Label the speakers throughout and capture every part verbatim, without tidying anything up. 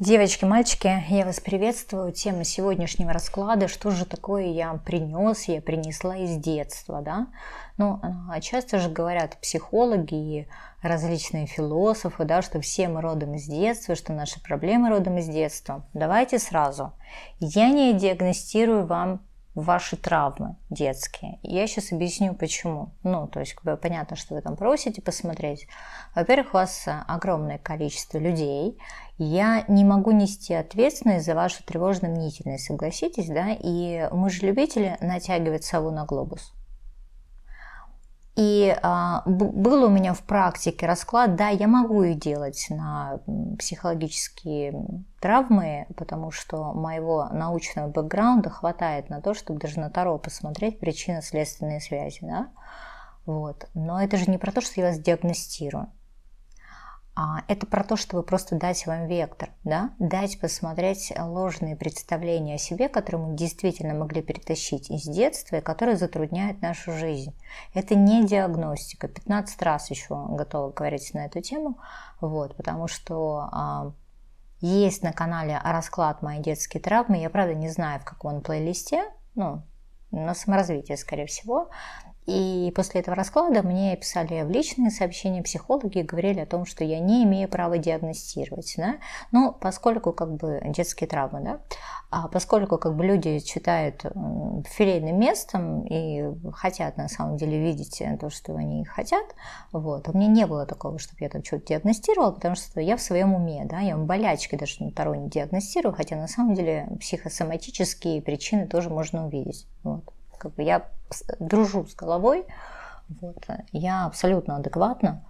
Speaker 1: Девочки, мальчики, я вас приветствую. Тема сегодняшнего расклада: что же такое я принес, я принесла из детства, да? Ну, часто же говорят психологи и различные философы, да, что все мы родом из детства, что наши проблемы родом из детства. Давайте сразу. Я не диагностирую вам ваши травмы детские. Я сейчас объясню, почему. Ну, то есть, как бы понятно, что вы там просите посмотреть. Во-первых, у вас огромное количество людей. Я не могу нести ответственность за вашу тревожно-мнительность, согласитесь, да? И мы же любители натягивать сову на глобус. И а, был у меня в практике расклад, да, я могу их делать на психологические травмы, потому что моего научного бэкграунда хватает на то, чтобы даже на Таро посмотреть причинно-следственные связи, да, вот. Но это же не про то, что я вас диагностирую. А это про то, чтобы просто дать вам вектор, да? Дать посмотреть ложные представления о себе, которые мы действительно могли перетащить из детства и которые затрудняют нашу жизнь. Это не диагностика. пятнадцать раз еще готова говорить на эту тему, вот, потому что а, есть на канале расклад «Мои детские травмы». Я, правда, не знаю, в каком он плейлисте, ну, на саморазвитие, скорее всего. И после этого расклада мне писали в личные сообщения психологи и говорили о том, что я не имею права диагностировать, да? Ну, поскольку как бы детские травмы, да, а поскольку как бы люди читают филейным местом и хотят на самом деле видеть то, что они хотят, вот, у меня не было такого, чтобы я там что-то диагностировала, потому что я в своем уме, да, я болячки даже на Таро не диагностирую, хотя на самом деле психосоматические причины тоже можно увидеть, вот. Как бы я дружу с головой, вот, я абсолютно адекватна.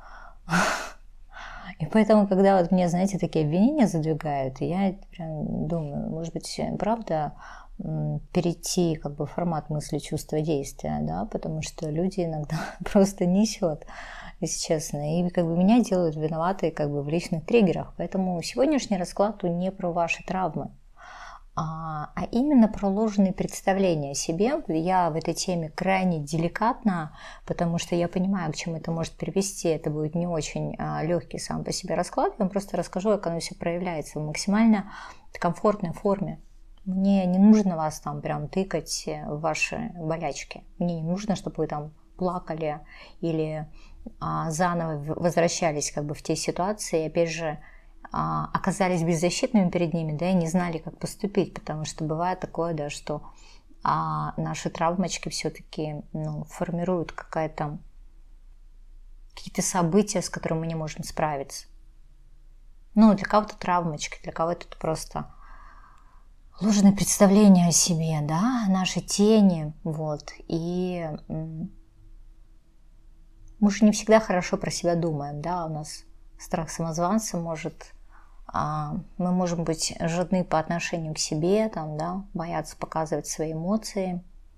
Speaker 1: И поэтому, когда вот мне, знаете, такие обвинения задвигают, я прям думаю, может быть, правда перейти как бы в формат мысли, чувства, действия, да, потому что люди иногда просто несет, если честно, и как бы меня делают виноватой как бы в личных триггерах. Поэтому сегодняшний расклад не про ваши травмы, а именно про ложные представления о себе. Я в этой теме крайне деликатна, потому что я понимаю, к чему это может привести. Это будет не очень легкий сам по себе расклад. Я вам просто расскажу, как оно все проявляется в максимально комфортной форме. Мне не нужно вас там прям тыкать в ваши болячки. Мне не нужно, чтобы вы там плакали или заново возвращались как бы в те ситуации. И опять же, оказались беззащитными перед ними, да, и не знали, как поступить, потому что бывает такое, да, что а, наши травмочки все-таки, ну, формируют какая-то, какие-то события, с которыми мы не можем справиться. Ну, для кого-то травмочки, для кого-то это просто ложное представление о себе, да, наши тени, вот, и мы же не всегда хорошо про себя думаем, да, у нас страх самозванца может... Мы можем быть жадны по отношению к себе, там, да, бояться показывать свои эмоции,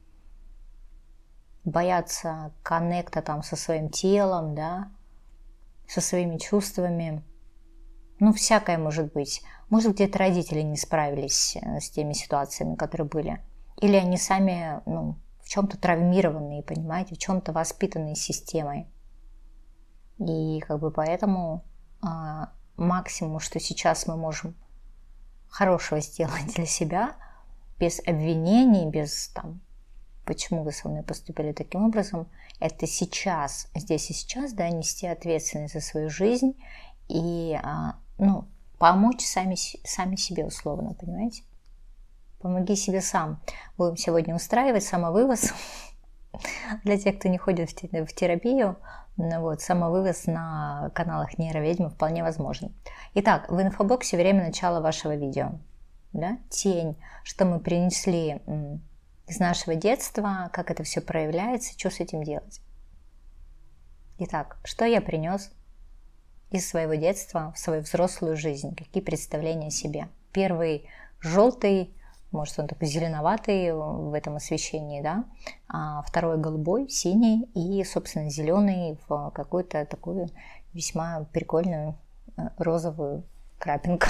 Speaker 1: бояться коннекта там со своим телом, да, со своими чувствами. Ну, всякое может быть. Может, где-то родители не справились с теми ситуациями, которые были. Или они сами, ну, в чем-то травмированные, понимаете, в чем-то воспитанные системой. И как бы поэтому... максимум, что сейчас мы можем хорошего сделать для себя, без обвинений, без там, почему вы со мной поступили таким образом, это сейчас, здесь и сейчас, да, нести ответственность за свою жизнь и, ну, помочь сами, сами себе условно, понимаете? Помоги себе сам. Будем сегодня устраивать самовывоз. Для тех, кто не ходит в терапию, вот, самовывоз на каналах Нейроведьмы вполне возможен. Итак, в инфобоксе время начала вашего видео. Да? Тень, что мы принесли из нашего детства, как это все проявляется, что с этим делать. Итак, что я принес из своего детства в свою взрослую жизнь, какие представления о себе. Первый желтый, может, он такой зеленоватый в этом освещении, да, а второй голубой, синий и, собственно, зеленый в какую-то такую весьма прикольную розовую крапинку.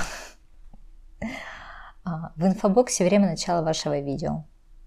Speaker 1: В инфобоксе время начала вашего видео.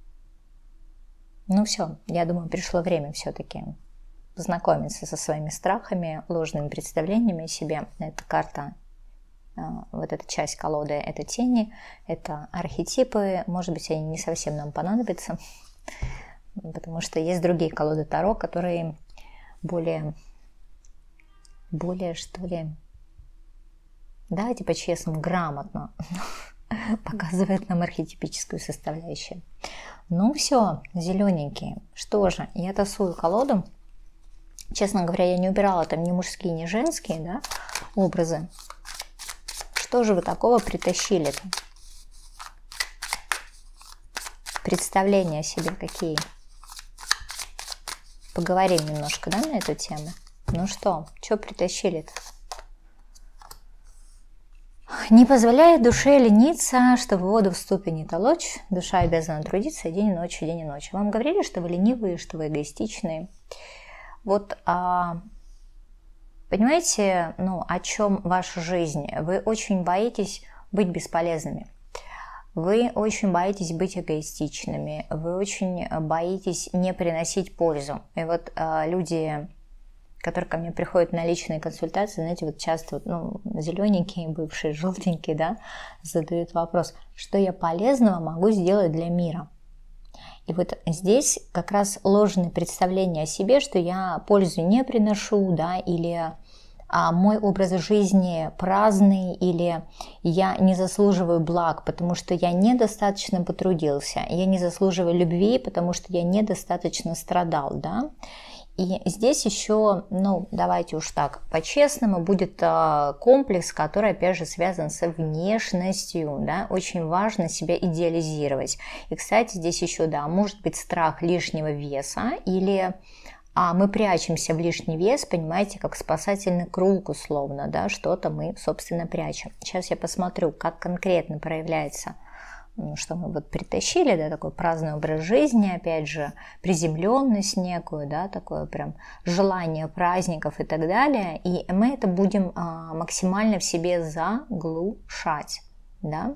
Speaker 1: Ну все, я думаю, пришло время все-таки познакомиться со своими страхами, ложными представлениями о себе. Это карта Вот эта часть колоды – это тени, это архетипы. Может быть, они не совсем нам понадобятся, потому что есть другие колоды Таро, которые более, более, что ли, давайте по-честному, грамотно показывают нам архетипическую составляющую. Ну все, зелененькие. Что же, я тасую колоду. Честно говоря, я не убирала там ни мужские, ни женские, да, образы. Что же вы такого притащили-то? Представления о себе какие? Поговорим немножко, да, на эту тему? Ну что, что притащили-то? Не позволяет душе лениться, что в воду в ступе не толочь. Душа обязана трудиться день и ночь, день и ночь. Вам говорили, что вы ленивые, что вы эгоистичные. Вот, а, понимаете, ну, о чем ваша жизнь? Вы очень боитесь быть бесполезными. Вы очень боитесь быть эгоистичными. Вы очень боитесь не приносить пользу. И вот а, люди, которые ко мне приходят на личные консультации, знаете, вот часто вот, ну, зелененькие, бывшие, желтенькие, да, задают вопрос, что я полезного могу сделать для мира? И вот здесь как раз ложное представление о себе, что я пользу не приношу, да, или а, мой образ жизни праздный, или я не заслуживаю благ, потому что я недостаточно потрудился, я не заслуживаю любви, потому что я недостаточно страдал, да. И здесь еще, ну, давайте уж так, по-честному, будет э, комплекс, который, опять же, связан со внешностью, да, очень важно себя идеализировать. И, кстати, здесь еще, да, может быть страх лишнего веса, или а, мы прячемся в лишний вес, понимаете, как спасательный круг, условно, да, что-то мы, собственно, прячем. Сейчас я посмотрю, как конкретно проявляется, что мы вот притащили, да, такой праздный образ жизни, опять же, приземленность некую, да, такое прям желание праздников и так далее, и мы это будем а, максимально в себе заглушать, да.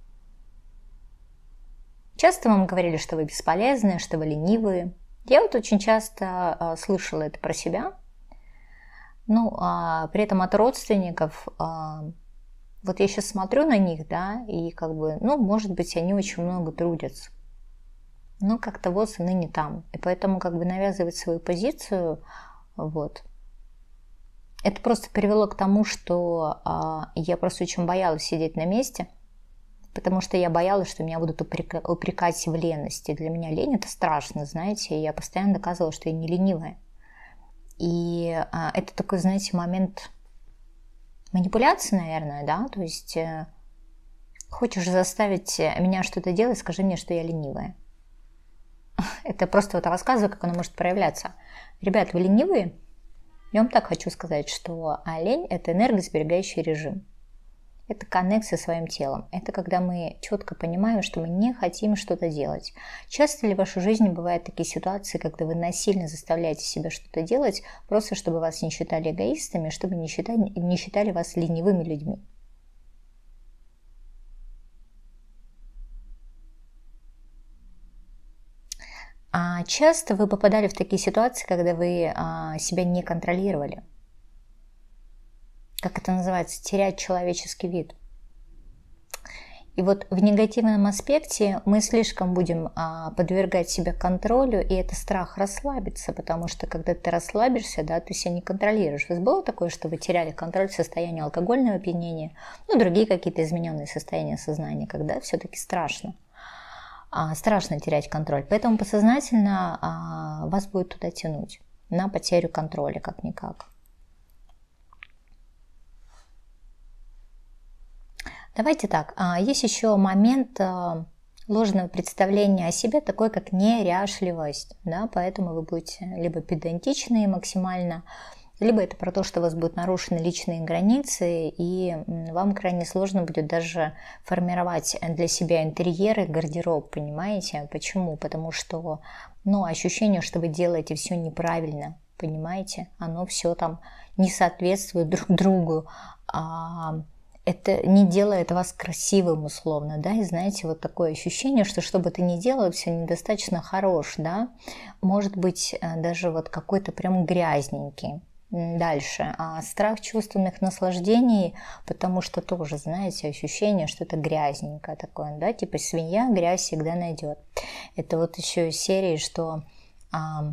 Speaker 1: Часто вам говорили, что вы бесполезны, что вы ленивые. Я вот очень часто а, слышала это про себя, ну, а при этом от родственников. а, Вот я сейчас смотрю на них, да, и как бы, ну, может быть, они очень много трудятся. Но как-то вот и ныне там. И поэтому как бы навязывать свою позицию, вот. Это просто привело к тому, что а, я просто очень боялась сидеть на месте, потому что я боялась, что меня будут упрека- упрекать в лености. Для меня лень – это страшно, знаете, и я постоянно доказывала, что я не ленивая. И а, это такой, знаете, момент манипуляции, наверное, да, то есть э, хочешь заставить меня что-то делать, скажи мне, что я ленивая. Это просто вот рассказываю, как оно может проявляться. Ребят, вы ленивые? Я вам так хочу сказать, что а лень – это энергосберегающий режим. Это коннекция со своим телом. Это когда мы четко понимаем, что мы не хотим что-то делать. Часто ли в вашей жизни бывают такие ситуации, когда вы насильно заставляете себя что-то делать, просто чтобы вас не считали эгоистами, чтобы не считали, не считали вас ленивыми людьми? А часто вы попадали в такие ситуации, когда вы а, себя не контролировали. Как это называется? Терять человеческий вид. И вот в негативном аспекте мы слишком будем а, подвергать себя контролю, и это страх расслабиться, потому что когда ты расслабишься, да, ты себя не контролируешь. У вас было такое, что вы теряли контроль в состоянии алкогольного опьянения, ну, другие какие-то измененные состояния сознания, когда все-таки страшно. А, страшно терять контроль. Поэтому подсознательно а, вас будет туда тянуть, на потерю контроля, как-никак. Давайте так, есть еще момент ложного представления о себе, такой как неряшливость, да, поэтому вы будете либо педантичны максимально, либо это про то, что у вас будут нарушены личные границы, и вам крайне сложно будет даже формировать для себя интерьеры, гардероб, понимаете? Почему? Потому что, ну, ощущение, что вы делаете все неправильно, понимаете? Оно все там не соответствует друг другу, а это не делает вас красивым, условно, да, и знаете, вот такое ощущение, что что бы ты ни делал, все недостаточно хорош, да, может быть, даже вот какой-то прям грязненький. Дальше. А, страх чувственных наслаждений, потому что тоже, знаете, ощущение, что это грязненькое такое, да, типа свинья грязь всегда найдет. Это вот еще из серии, что а,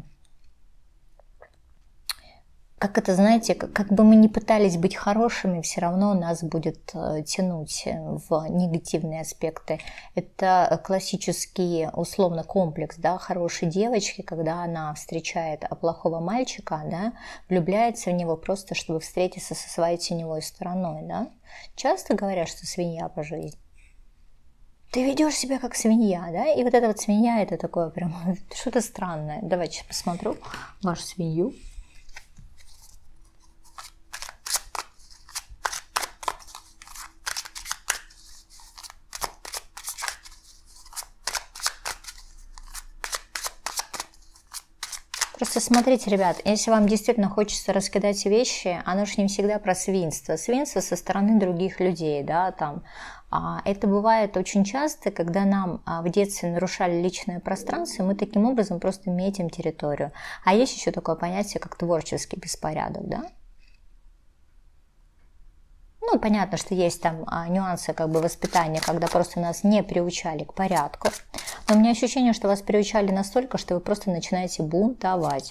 Speaker 1: как это, знаете, как, как бы мы ни пытались быть хорошими, все равно нас будет э, тянуть в негативные аспекты. Это классический условно комплекс, да, хорошей девочки, когда она встречает плохого мальчика, да, влюбляется в него просто, чтобы встретиться со своей теневой стороной, да. Часто говорят, что свинья по жизни. Ты ведешь себя как свинья, да, и вот эта вот свинья, это такое прям что-то странное. Давайте сейчас посмотрю вашу свинью. Просто смотрите, ребят, если вам действительно хочется раскидать вещи, оно же не всегда про свинство. Свинство со стороны других людей, да, там. А это бывает очень часто, когда нам в детстве нарушали личное пространство, и мы таким образом просто метим территорию. А есть еще такое понятие, как творческий беспорядок, да? Ну, понятно, что есть там а, нюансы как бы воспитания, когда просто нас не приучали к порядку. Но у меня ощущение, что вас приучали настолько, что вы просто начинаете бунтовать.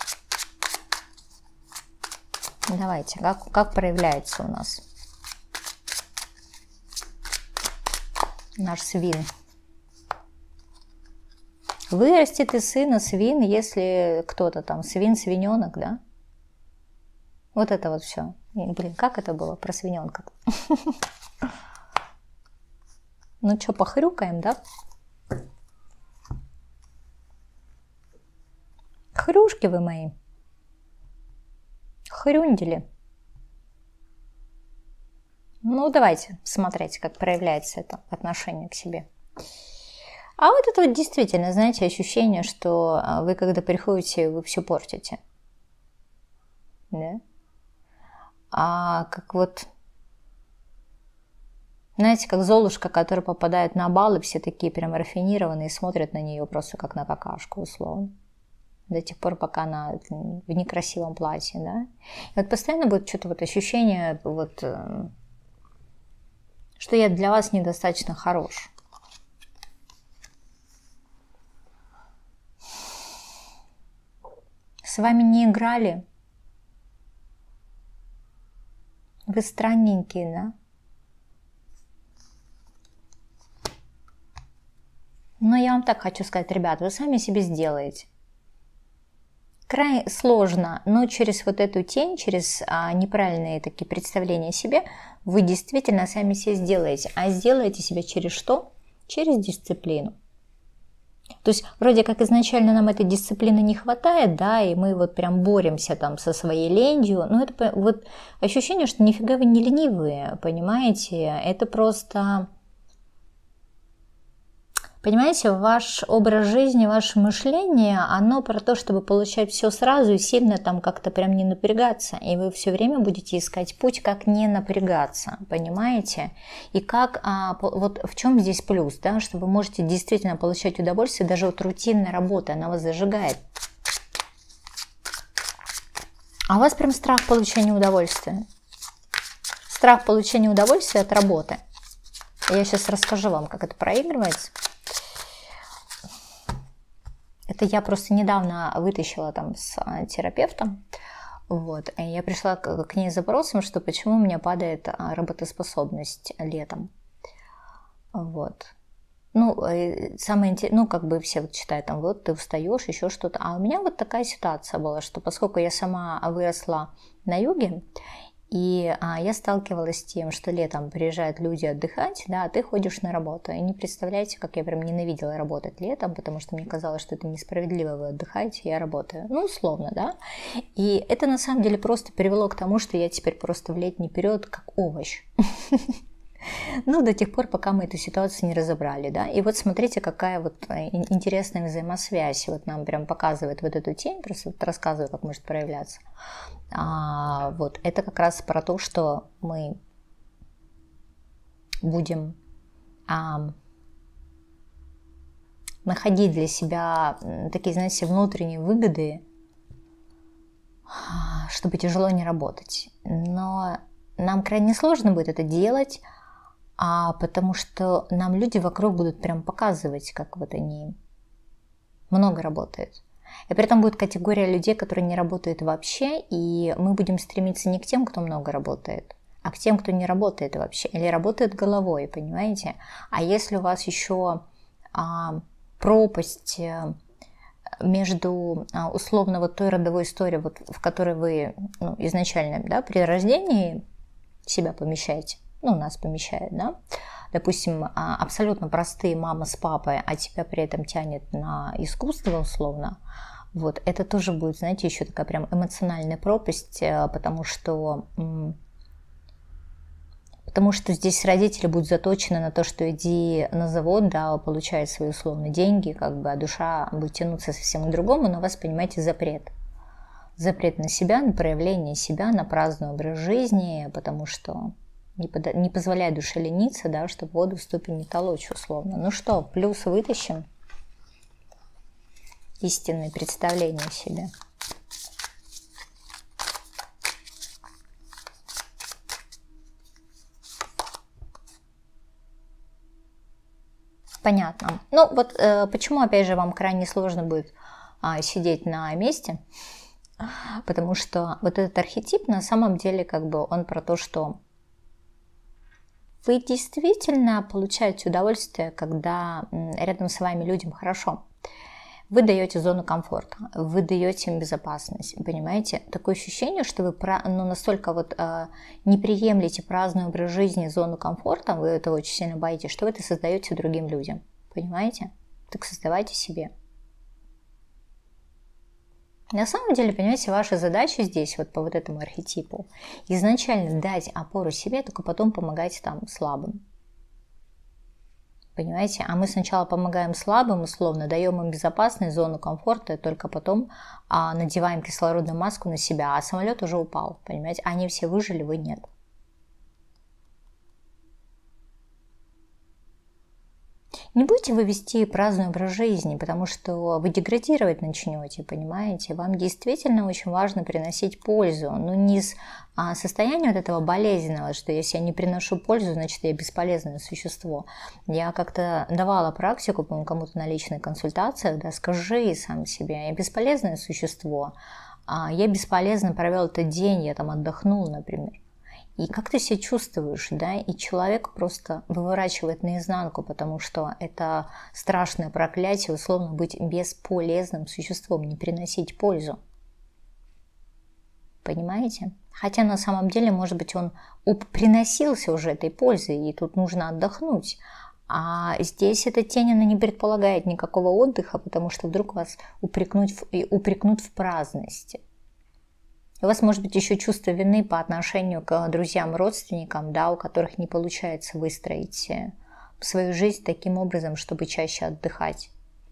Speaker 1: Давайте, как, как проявляется у нас наш свин? Вырастет из сына свин, если кто-то там свин, свиненок, да? Вот это вот все. Блин, как это было про свиненка? Ну что, похрюкаем, да? Хрюшки вы мои. Хрюндели. Ну, давайте смотреть, как проявляется это отношение к себе. А вот это вот действительно, знаете, ощущение, что вы, когда приходите, вы все портите. Да? А как вот, знаете, как Золушка, которая попадает на бал, и все такие прям рафинированные, смотрят на нее просто как на какашку, условно. До тех пор, пока она в некрасивом платье, да. И вот постоянно будет что-то вот ощущение, вот, что я для вас недостаточно хорош. С вами не играли. Вы странненькие, да? Но я вам так хочу сказать, ребят, вы сами себе сделаете. Крайне сложно, но через вот эту тень, через а, неправильные такие представления о себе, вы действительно сами себе сделаете. А сделаете себя через что? Через дисциплину. То есть вроде как изначально нам этой дисциплины не хватает, да, и мы вот прям боремся там со своей ленью, но это вот ощущение, что нифига вы не ленивые, понимаете, это просто, понимаете, ваш образ жизни, ваше мышление, оно про то, чтобы получать все сразу и сильно там как-то прям не напрягаться, и вы все время будете искать путь, как не напрягаться, понимаете, и как, а, вот в чем здесь плюс, да, что вы можете действительно получать удовольствие, даже от рутинной работы, она вас зажигает. А у вас прям страх получения удовольствия, страх получения удовольствия от работы. Я сейчас расскажу вам, как это проигрывается. Это я просто недавно вытащила там с терапевтом, вот, и я пришла к, к ней с запросом, что почему у меня падает работоспособность летом, вот. Ну, самое интересное, ну, как бы все вот считают, там, вот, ты устаешь, еще что-то, а у меня вот такая ситуация была, что поскольку я сама выросла на юге, и а, я сталкивалась с тем, что летом приезжают люди отдыхать, да, а ты ходишь на работу. И не представляете, как я прям ненавидела работать летом, потому что мне казалось, что это несправедливо, вы отдыхаете, я работаю. Ну, условно, да. И это на самом деле просто привело к тому, что я теперь просто в летний период как овощ. Ну, до тех пор, пока мы эту ситуацию не разобрали, да. И вот смотрите, какая вот интересная взаимосвязь. Вот нам прям показывает вот эту тень, просто вот рассказываю, как может проявляться. А, вот, это как раз про то, что мы будем а, находить для себя такие, знаете, внутренние выгоды, чтобы тяжело не работать. Но нам крайне сложно будет это делать, а потому что нам люди вокруг будут прям показывать, как вот они много работают. И при этом будет категория людей, которые не работают вообще, и мы будем стремиться не к тем, кто много работает, а к тем, кто не работает вообще, или работает головой, понимаете? А если у вас еще а, пропасть между а, условно вот той родовой историей, вот, в которой вы ну, изначально да, при рождении себя помещаете, ну, нас помещают, да, допустим, а, абсолютно простые мама с папой, а тебя при этом тянет на искусство условно, вот, это тоже будет, знаете, еще такая прям эмоциональная пропасть, потому что... Потому что здесь родители будут заточены на то, что иди на завод, да, получай свои условные деньги, как бы, а душа будет тянуться совсем к другому, но у вас, понимаете, запрет. Запрет на себя, на проявление себя, на праздный образ жизни, потому что не, под... не позволяет душе лениться, да, чтобы воду в ступень не толочь условно. Ну что, плюс вытащим. Истинные представления о себе. Понятно. Ну вот э, почему, опять же, вам крайне сложно будет а, сидеть на месте, потому что вот этот архетип на самом деле как бы он про то, что вы действительно получаете удовольствие, когда рядом с вами людям хорошо. Вы даете зону комфорта, вы даете им безопасность, понимаете? Такое ощущение, что вы ну, настолько вот э, не приемлете праздный образ жизни, зону комфорта, вы этого очень сильно боитесь, что вы это создаете другим людям, понимаете? Так создавайте себе. На самом деле, понимаете, ваша задача здесь, вот по вот этому архетипу, изначально дать опору себе, только потом помогать там слабым. Понимаете? А мы сначала помогаем слабым, условно, даем им безопасность, зону комфорта, и только потом а, надеваем кислородную маску на себя, а самолет уже упал, понимаете? Они все выжили, вы нет. Не будете вы вести праздный образ жизни, потому что вы деградировать начнете, понимаете? Вам действительно очень важно приносить пользу, но не из а, состояния вот этого болезненного, что если я не приношу пользу, значит я бесполезное существо. Я как-то давала практику, по-моему, кому-то на личной консультации, да, скажи сам себе, я бесполезное существо, а я бесполезно провел этот день, я там отдохнул, например. И как ты себя чувствуешь, да, и человек просто выворачивает наизнанку, потому что это страшное проклятие, условно, быть бесполезным существом, не приносить пользу. Понимаете? Хотя на самом деле, может быть, он приносился уже этой пользой, и тут нужно отдохнуть. А здесь эта тень, она не предполагает никакого отдыха, потому что вдруг вас упрекнут в, упрекнут в праздности. У вас может быть еще чувство вины по отношению к друзьям, родственникам, да, у которых не получается выстроить свою жизнь таким образом, чтобы чаще отдыхать.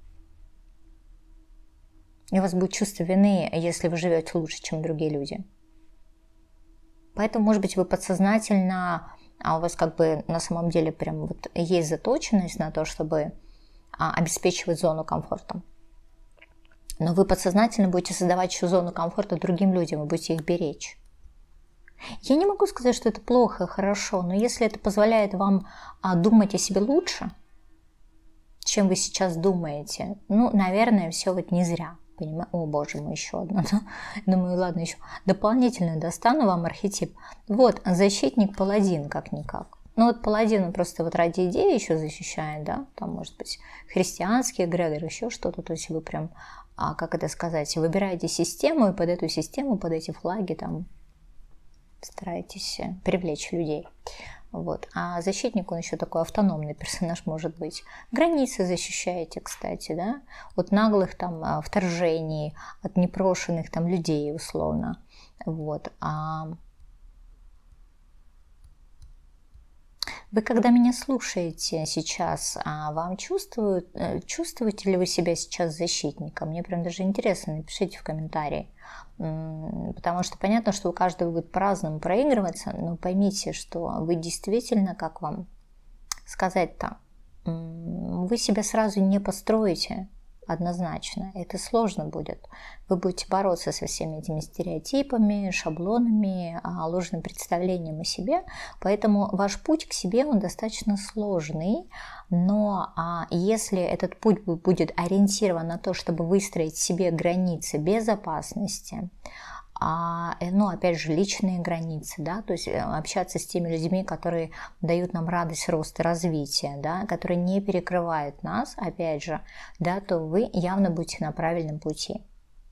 Speaker 1: И у вас будет чувство вины, если вы живете лучше, чем другие люди. Поэтому, может быть, вы подсознательно, а у вас как бы на самом деле прям вот есть заточенность на то, чтобы обеспечивать зону комфорта. Но вы подсознательно будете создавать еще зону комфорта другим людям, вы будете их беречь. Я не могу сказать, что это плохо, хорошо, но если это позволяет вам а, думать о себе лучше, чем вы сейчас думаете, ну, наверное, все вот не зря. Понимаю? О, боже мой, еще одна. Да? Думаю, ладно, еще дополнительно достану вам архетип. Вот, защитник-паладин, как-никак. Ну вот паладин он просто вот ради идеи еще защищает, да, там может быть христианский эгрегор, еще что-то, то есть вы прям, а, как это сказать, выбираете систему и под эту систему, под эти флаги там стараетесь привлечь людей. Вот. А защитник, он еще такой автономный персонаж может быть. Границы защищаете, кстати, да, от наглых там вторжений, от непрошенных там людей условно. Вот. А вы, когда меня слушаете сейчас, вам чувствуют, чувствуете ли вы себя сейчас защитником? Мне прям даже интересно, напишите в комментарии. Потому что понятно, что у каждого будет по-разному проигрываться, но поймите, что вы действительно, как вам сказать-то, вы себя сразу не построите однозначно. Это сложно будет. Вы будете бороться со всеми этими стереотипами, шаблонами, ложным представлением о себе. Поэтому ваш путь к себе, он достаточно сложный. Но а, если этот путь будет ориентирован на то, чтобы выстроить себе границы безопасности, а, ну, опять же, личные границы, да, то есть общаться с теми людьми, которые дают нам радость, рост и развитие, да, которые не перекрывают нас, опять же, да, то вы явно будете на правильном пути.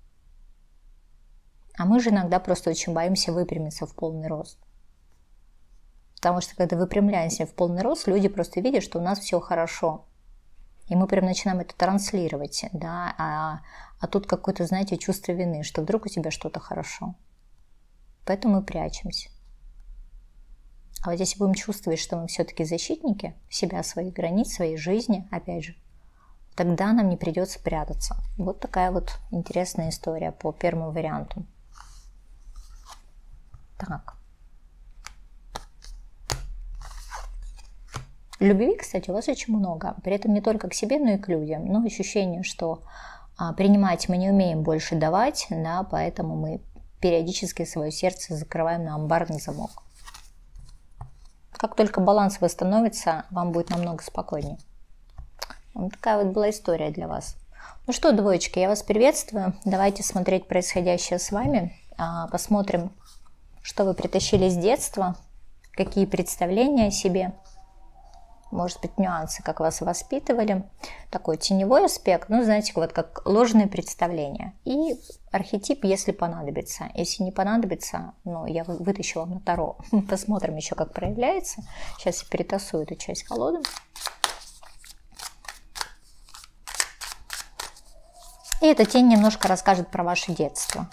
Speaker 1: А мы же иногда просто очень боимся выпрямиться в полный рост. Потому что когда выпрямляемся в полный рост, люди просто видят, что у нас все хорошо. И мы прям начинаем это транслировать, да, а, а тут какое-то, знаете, чувство вины, что вдруг у тебя что-то хорошо. Поэтому мы прячемся. А вот если будем чувствовать, что мы все-таки защитники себя, своих границ, своей жизни, опять же, тогда нам не придется прятаться. Вот такая вот интересная история по первому варианту. Так. Любви, кстати, у вас очень много. При этом не только к себе, но и к людям. Но ощущение, что а, принимать мы не умеем, больше давать, да, поэтому мы периодически свое сердце закрываем на амбарный замок. Как только баланс восстановится, вам будет намного спокойнее. Вот такая вот была история для вас. Ну что, двоечки, я вас приветствую. Давайте смотреть происходящее с вами. А, посмотрим, что вы притащили с детства, какие представления о себе. Может быть, нюансы, как вас воспитывали. Такой теневой аспект, ну, знаете, вот как ложные представления. И архетип, если понадобится. Если не понадобится, ну, я вытащу вам на Таро. Посмотрим еще, как проявляется. Сейчас я перетасую эту часть колоды. И эта тень немножко расскажет про ваше детство.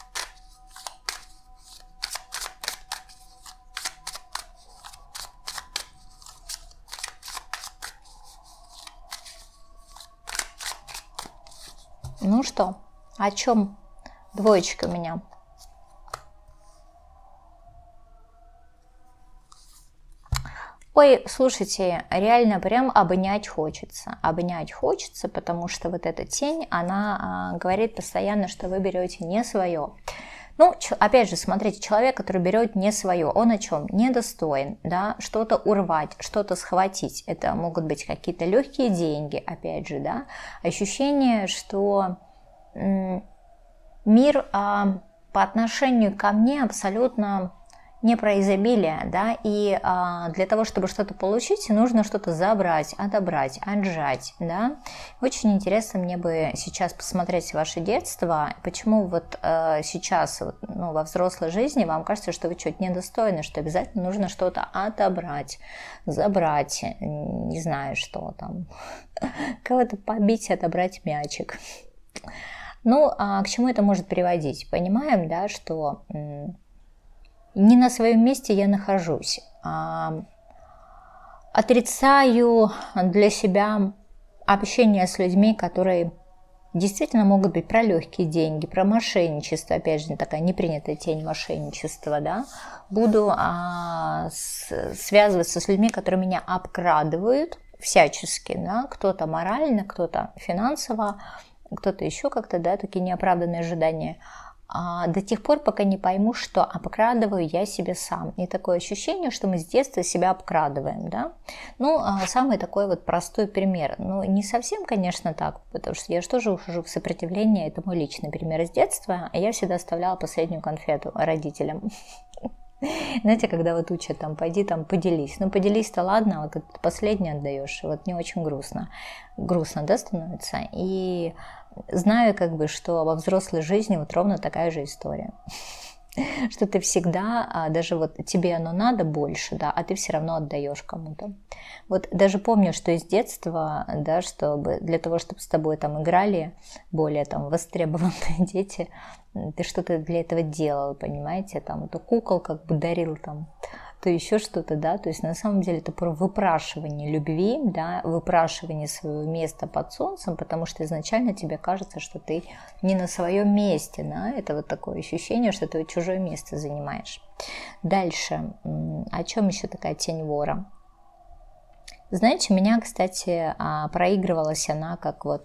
Speaker 1: Ну что, о чем двоечка у меня? Ой, слушайте, реально прям обнять хочется. Обнять хочется, потому что вот эта тень, она а, говорит постоянно, что вы берете не свое. Ну, опять же, смотрите, человек, который берет не свое, он о чем? Недостоин, да, что-то урвать, что-то схватить. Это могут быть какие-то легкие деньги, опять же, да. Ощущение, что м- мир а, по отношению ко мне абсолютно не про изобилие, да, и а, для того, чтобы что-то получить, нужно что-то забрать, отобрать, отжать, да. Очень интересно мне бы сейчас посмотреть ваше детство, почему вот а, сейчас, вот, ну, во взрослой жизни вам кажется, что вы что-то недостойны, что обязательно нужно что-то отобрать, забрать, не знаю, что там, кого-то побить, отобрать мячик. Ну, а к чему это может приводить? Понимаем, да, что не на своем месте я нахожусь. А, отрицаю для себя общение с людьми, которые действительно могут быть про легкие деньги, про мошенничество, опять же, такая непринятая тень мошенничества, да. Буду а, с, связываться с людьми, которые меня обкрадывают всячески, да, кто-то морально, кто-то финансово, кто-то еще как-то, да, такие неоправданные ожидания. До тех пор, пока не пойму, что обкрадываю я себя сам. И такое ощущение, что мы с детства себя обкрадываем, да. Ну, самый такой вот простой пример. Ну, не совсем, конечно, так, потому что я же тоже ухожу в сопротивление. Это мой личный пример из детства. Я всегда оставляла последнюю конфету родителям. Знаете, когда вот учат, там, пойди там поделись. Ну, поделись-то ладно, а вот ты последний отдаешь. Вот мне очень грустно. Грустно, да, становится? И знаю, как бы, что во взрослой жизни вот ровно такая же история. Что ты всегда, даже вот тебе оно надо больше, да, а ты все равно отдаешь кому-то. Вот даже помню, что из детства, да, чтобы для того, чтобы с тобой там играли более там востребованные дети, ты что-то для этого делал, понимаете, там, то кукол как бы дарил там, то еще что-то, да, то есть на самом деле это про выпрашивание любви, да, выпрашивание своего места под солнцем, потому что изначально тебе кажется, что ты не на своем месте, да, это вот такое ощущение, что ты чужое место занимаешь. Дальше, о чем еще такая тень вора? Знаете, у меня, кстати, проигрывалась она как вот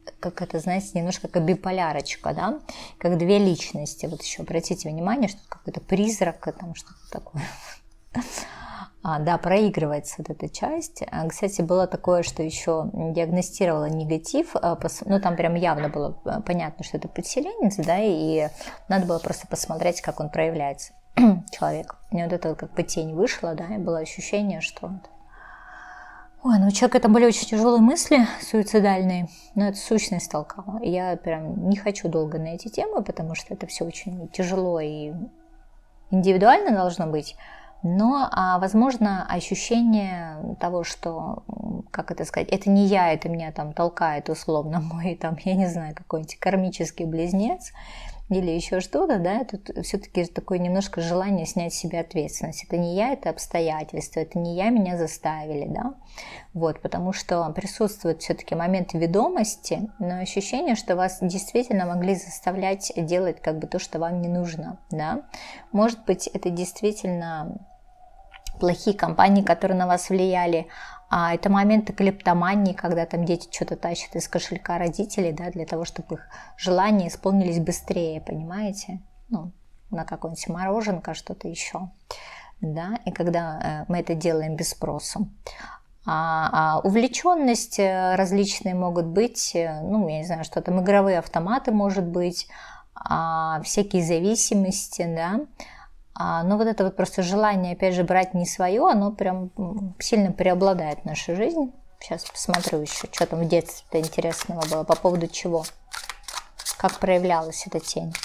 Speaker 1: как это, знаете, немножко как биполярочка, да, как две личности. Вот еще обратите внимание, что какой-то призрак, там что-то такое. А, да, проигрывается вот эта часть. А, кстати, было такое, что еще диагностировала негатив, ну там прям явно было понятно, что это подселенец, да, и надо было просто посмотреть, как он проявляется, человек. И вот это как бы тень вышла, да, и было ощущение, что... Ой, ну у человека это были очень тяжелые мысли, суицидальные, но это сущность толкала. Я прям не хочу долго на эти темы, потому что это все очень тяжело и индивидуально должно быть. Но, а, возможно, ощущение того, что, как это сказать, это не я, это меня там толкает условно мой, там, я не знаю, какой-нибудь кармический близнец или еще что-то, да, тут все-таки такое немножко желание снять с себя ответственность. Это не я, это обстоятельства, это не я, меня заставили, да, вот, потому что присутствует все-таки момент ведомости, но ощущение, что вас действительно могли заставлять делать как бы то, что вам не нужно, да, может быть, это действительно... плохие компании, которые на вас влияли, а это моменты клептомании, когда там дети что-то тащат из кошелька родителей, да, для того, чтобы их желания исполнились быстрее, понимаете? Ну, на какое-нибудь мороженка, что-то еще, да, и когда мы это делаем без спроса. А, а увлеченность различные могут быть, ну, я не знаю, что там, игровые автоматы, может быть, а, всякие зависимости, да. А, но вот это вот просто желание, опять же, брать не свое, оно прям сильно преобладает в нашей жизни. Сейчас посмотрю еще, что там в детстве-то интересного было, по поводу чего, как проявлялась эта тень.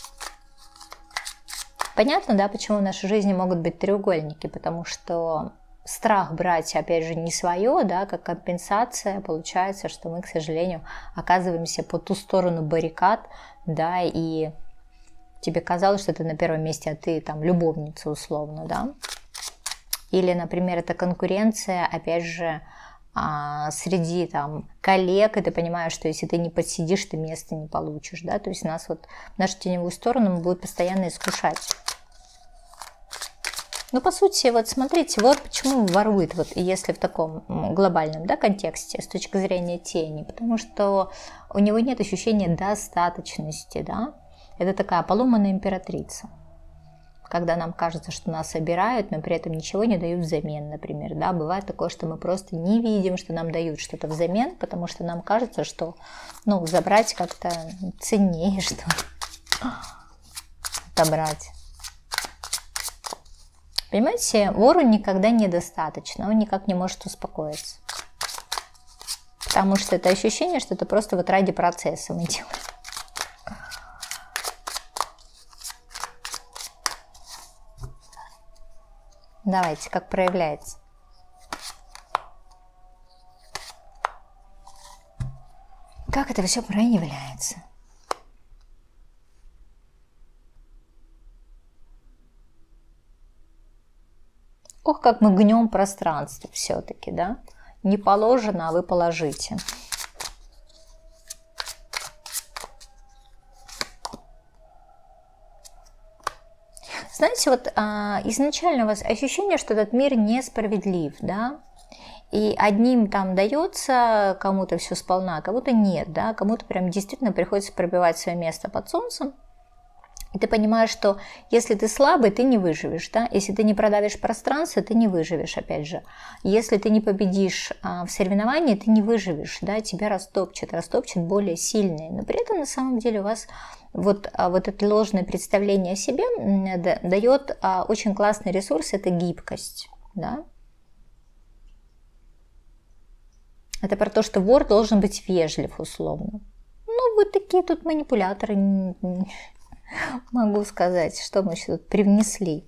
Speaker 1: Понятно, да, почему в нашей жизни могут быть треугольники, потому что страх брать, опять же, не свое, да, как компенсация, получается, что мы, к сожалению, оказываемся по ту сторону баррикад, да, и... тебе казалось, что ты на первом месте, а ты там любовница условно, да? Или, например, это конкуренция, опять же, среди там коллег, и ты понимаешь, что если ты не подсидишь, ты места не получишь, да? То есть нас вот, нашу теневую сторону будет постоянно искушать. Ну, по сути, вот смотрите, вот почему ворует, вот если в таком глобальном, да, контексте, с точки зрения тени, потому что у него нет ощущения достаточности, да? Это такая поломанная императрица, когда нам кажется, что нас собирают, но при этом ничего не дают взамен, например. Да? Бывает такое, что мы просто не видим, что нам дают что-то взамен, потому что нам кажется, что ну, забрать как-то ценнее, что отобрать. Понимаете, вору никогда недостаточно, он никак не может успокоиться. Потому что это ощущение, что это просто вот ради процесса мы делаем. Давайте, как проявляется. Как это все проявляется? Ох, как мы гнем пространство все-таки, да? Не положено, а вы положите. Знаете, вот а, изначально у вас ощущение, что этот мир несправедлив, да, и одним там дается кому-то все сполна, а кому-то нет, да, кому-то прям действительно приходится пробивать свое место под солнцем, и ты понимаешь, что если ты слабый, ты не выживешь, да, если ты не продавишь пространство, ты не выживешь, опять же, если ты не победишь а, в соревновании, ты не выживешь, да, тебя растопчет, растопчет более сильные, но при этом на самом деле у вас Вот, вот это ложное представление о себе дает очень классный ресурс, это гибкость. Да? Это про то, что вор должен быть вежлив, условно. Ну, вы такие тут манипуляторы, могу сказать, что мы еще тут привнесли.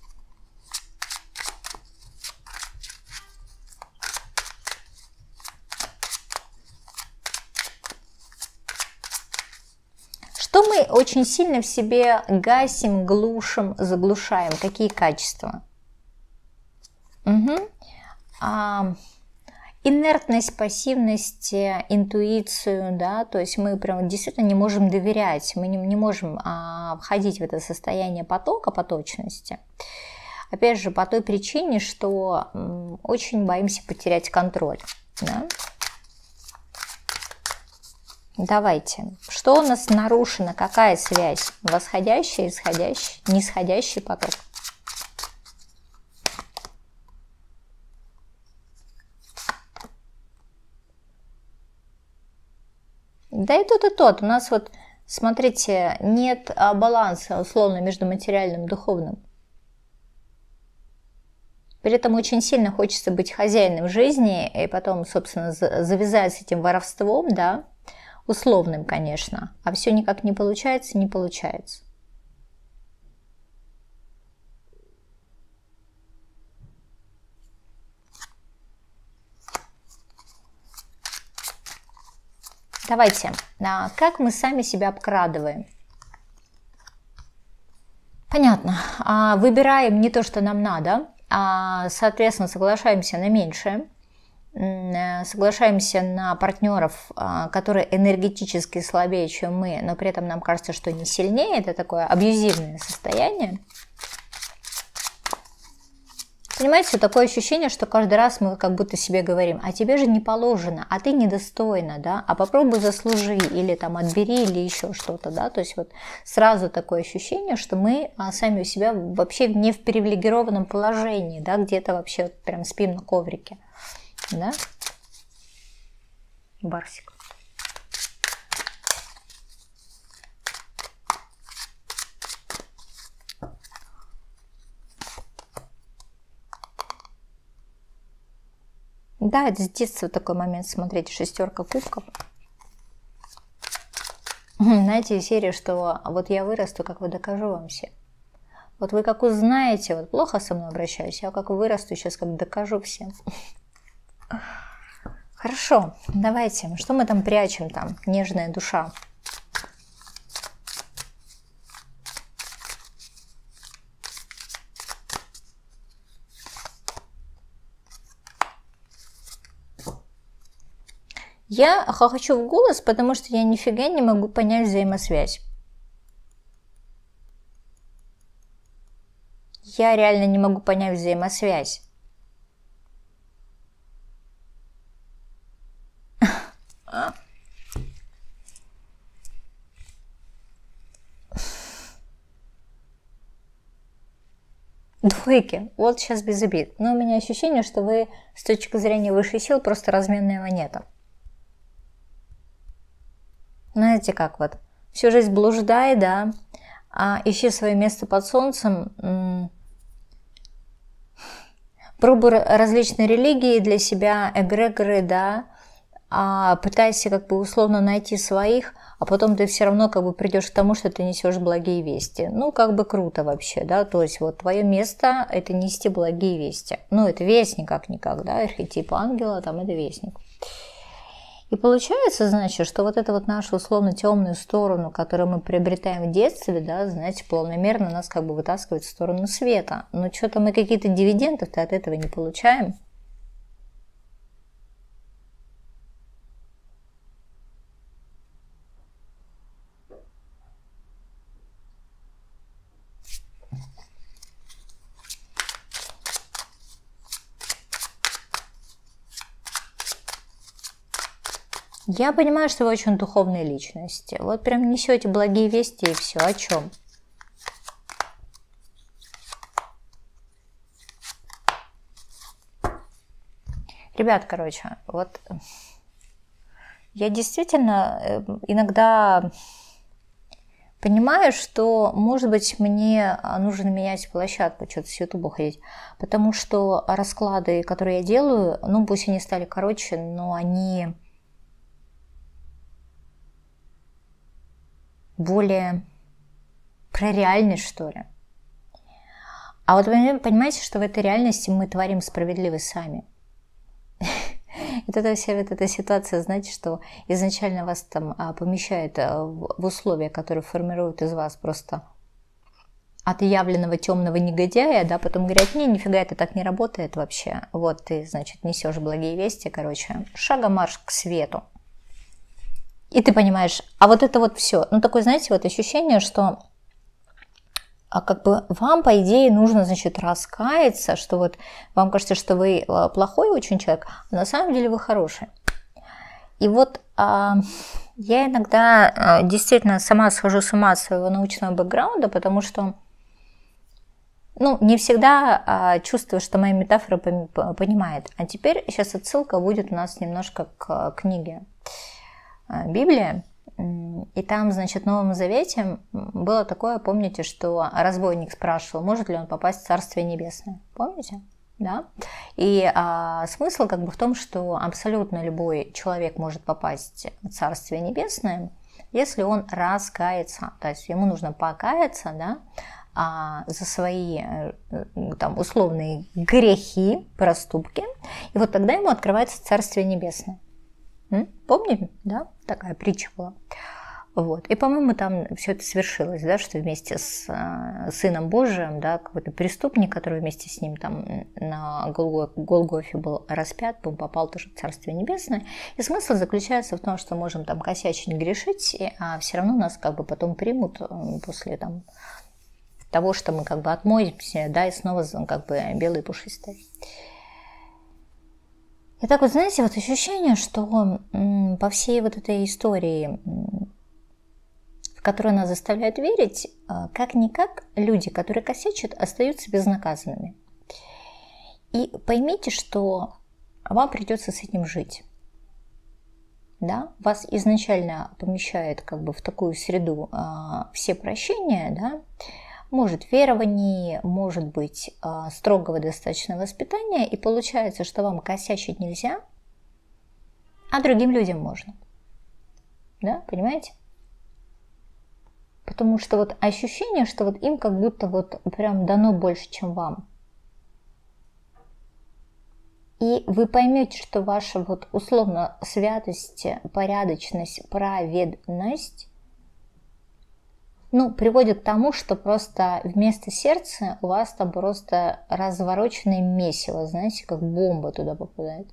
Speaker 1: Что мы очень сильно в себе гасим, глушим, заглушаем? Какие качества? Угу. А, инертность, пассивность, интуицию, да, то есть мы прям действительно не можем доверять, мы не, не можем а, входить в это состояние потока, поточности. Опять же, по той причине, что м, очень боимся потерять контроль, да? Давайте. Что у нас нарушено? Какая связь? Восходящий, исходящий, нисходящий поток? Да и тот, и тот. У нас вот, смотрите, нет баланса условно между материальным и духовным. При этом очень сильно хочется быть хозяином жизни и потом, собственно, завязать с этим воровством, да, условным, конечно, а все никак не получается, не получается. Давайте, как мы сами себя обкрадываем? Понятно, выбираем не то, что нам надо, а, соответственно, соглашаемся на меньшее, соглашаемся на партнеров, которые энергетически слабее, чем мы, но при этом нам кажется, что не сильнее. Это такое абьюзивное состояние. Понимаете, такое ощущение, что каждый раз мы как будто себе говорим: а тебе же не положено, а ты недостойна, да, а попробуй заслужи, или там отбери, или еще что-то, да, то есть вот сразу такое ощущение, что мы сами у себя вообще не в привилегированном положении, да, где-то вообще вот прям спим на коврике, да, Барсик. Да, это с детства такой момент, смотрите, шестерка кубков. Знаете, серия, что вот я вырасту, как вы, докажу вам все. Вот вы как узнаете, вот плохо со мной обращаюсь, я как вырасту, сейчас как докажу всем. Хорошо, давайте, что мы там прячем, там, нежная душа? Я хохочу в голос, потому что я нифига не могу понять взаимосвязь. Я реально не могу понять взаимосвязь. Двойки. Вот сейчас без обид. Но у меня ощущение, что вы с точки зрения высшей сил просто разменная монета. Знаете, как вот, всю жизнь блуждай, да, а, ищи свое место под солнцем, пробуй различные религии для себя, эгрегоры, да, а, пытайся как бы условно найти своих, а потом ты все равно как бы придешь к тому, что ты несешь благие вести. Ну, как бы круто вообще, да, то есть вот твое место – это нести благие вести. Ну, это вестник как-никак, да, архетип ангела, там это вестник. И получается, значит, что вот эту вот нашу условно темную сторону, которую мы приобретаем в детстве, да, знаете, плавномерно нас как бы вытаскивает в сторону света. Но что-то мы какие-то дивиденды-то от этого не получаем. Я понимаю, что вы очень духовные личности. Вот прям несете благие вести и все. О чем? Ребят, короче, вот я действительно иногда понимаю, что, может быть, мне нужно менять площадку, что-то с Ютуба ходить, потому что расклады, которые я делаю, ну, пусть они стали короче, но они более про реальность, что ли. А вот вы понимаете, что в этой реальности мы творим справедливость сами. Это эта вся вот эта ситуация, знаете, что изначально вас там помещает в условия, которые формируют из вас просто отъявленного темного негодяя, да, потом говорят: не, нифига, это так не работает вообще. Вот ты, значит, несешь благие вести, короче, шагом марш к свету. И ты понимаешь, а вот это вот все, ну такое, знаете, вот ощущение, что а как бы вам, по идее, нужно, значит, раскаяться, что вот вам кажется, что вы плохой очень человек, а на самом деле вы хороший. И вот а, Я иногда действительно сама схожу с ума от своего научного бэкграунда, потому что, ну, не всегда а, чувствую, что мои метафоры понимает. А теперь сейчас отсылка будет у нас немножко к книге Библия. И там, значит, в Новом Завете было такое, помните, что разбойник спрашивал, может ли он попасть в Царствие Небесное. Помните? Да? И а, смысл как бы в том, что абсолютно любой человек может попасть в Царствие Небесное, если он раскается. То есть ему нужно покаяться, да, а, за свои там, условные грехи, проступки. И вот тогда ему открывается Царствие Небесное. М? Помните? Да? Такая притча была. Вот. И, по-моему, там все это свершилось, да, что вместе с э, Сыном Божиим, да, какой-то преступник, который вместе с ним там на Голго- Голгофе был распят, он попал тоже в Царствие Небесное. И смысл заключается в том, что можем там косячить, грешить, а все равно нас как бы потом примут после там того, что мы как бы отмоемся, да, и снова как бы белые пушистые. И так вот, знаете, вот ощущение, что м, по всей вот этой истории, в которую нас заставляют верить, как-никак люди, которые косячат, остаются безнаказанными. И поймите, что вам придется с этим жить. Да? Вас изначально помещают как бы в такую среду э, все прощения, да? Может верований, может быть э, строгого достаточно воспитания, и получается, что вам косячить нельзя, а другим людям можно. Да, понимаете? Потому что вот ощущение, что вот им как будто вот прям дано больше, чем вам. И вы поймете, что ваша вот условно святость, порядочность, праведность, ну, приводит к тому, что просто вместо сердца у вас там просто развороченное месиво, знаете, как бомба туда попадает.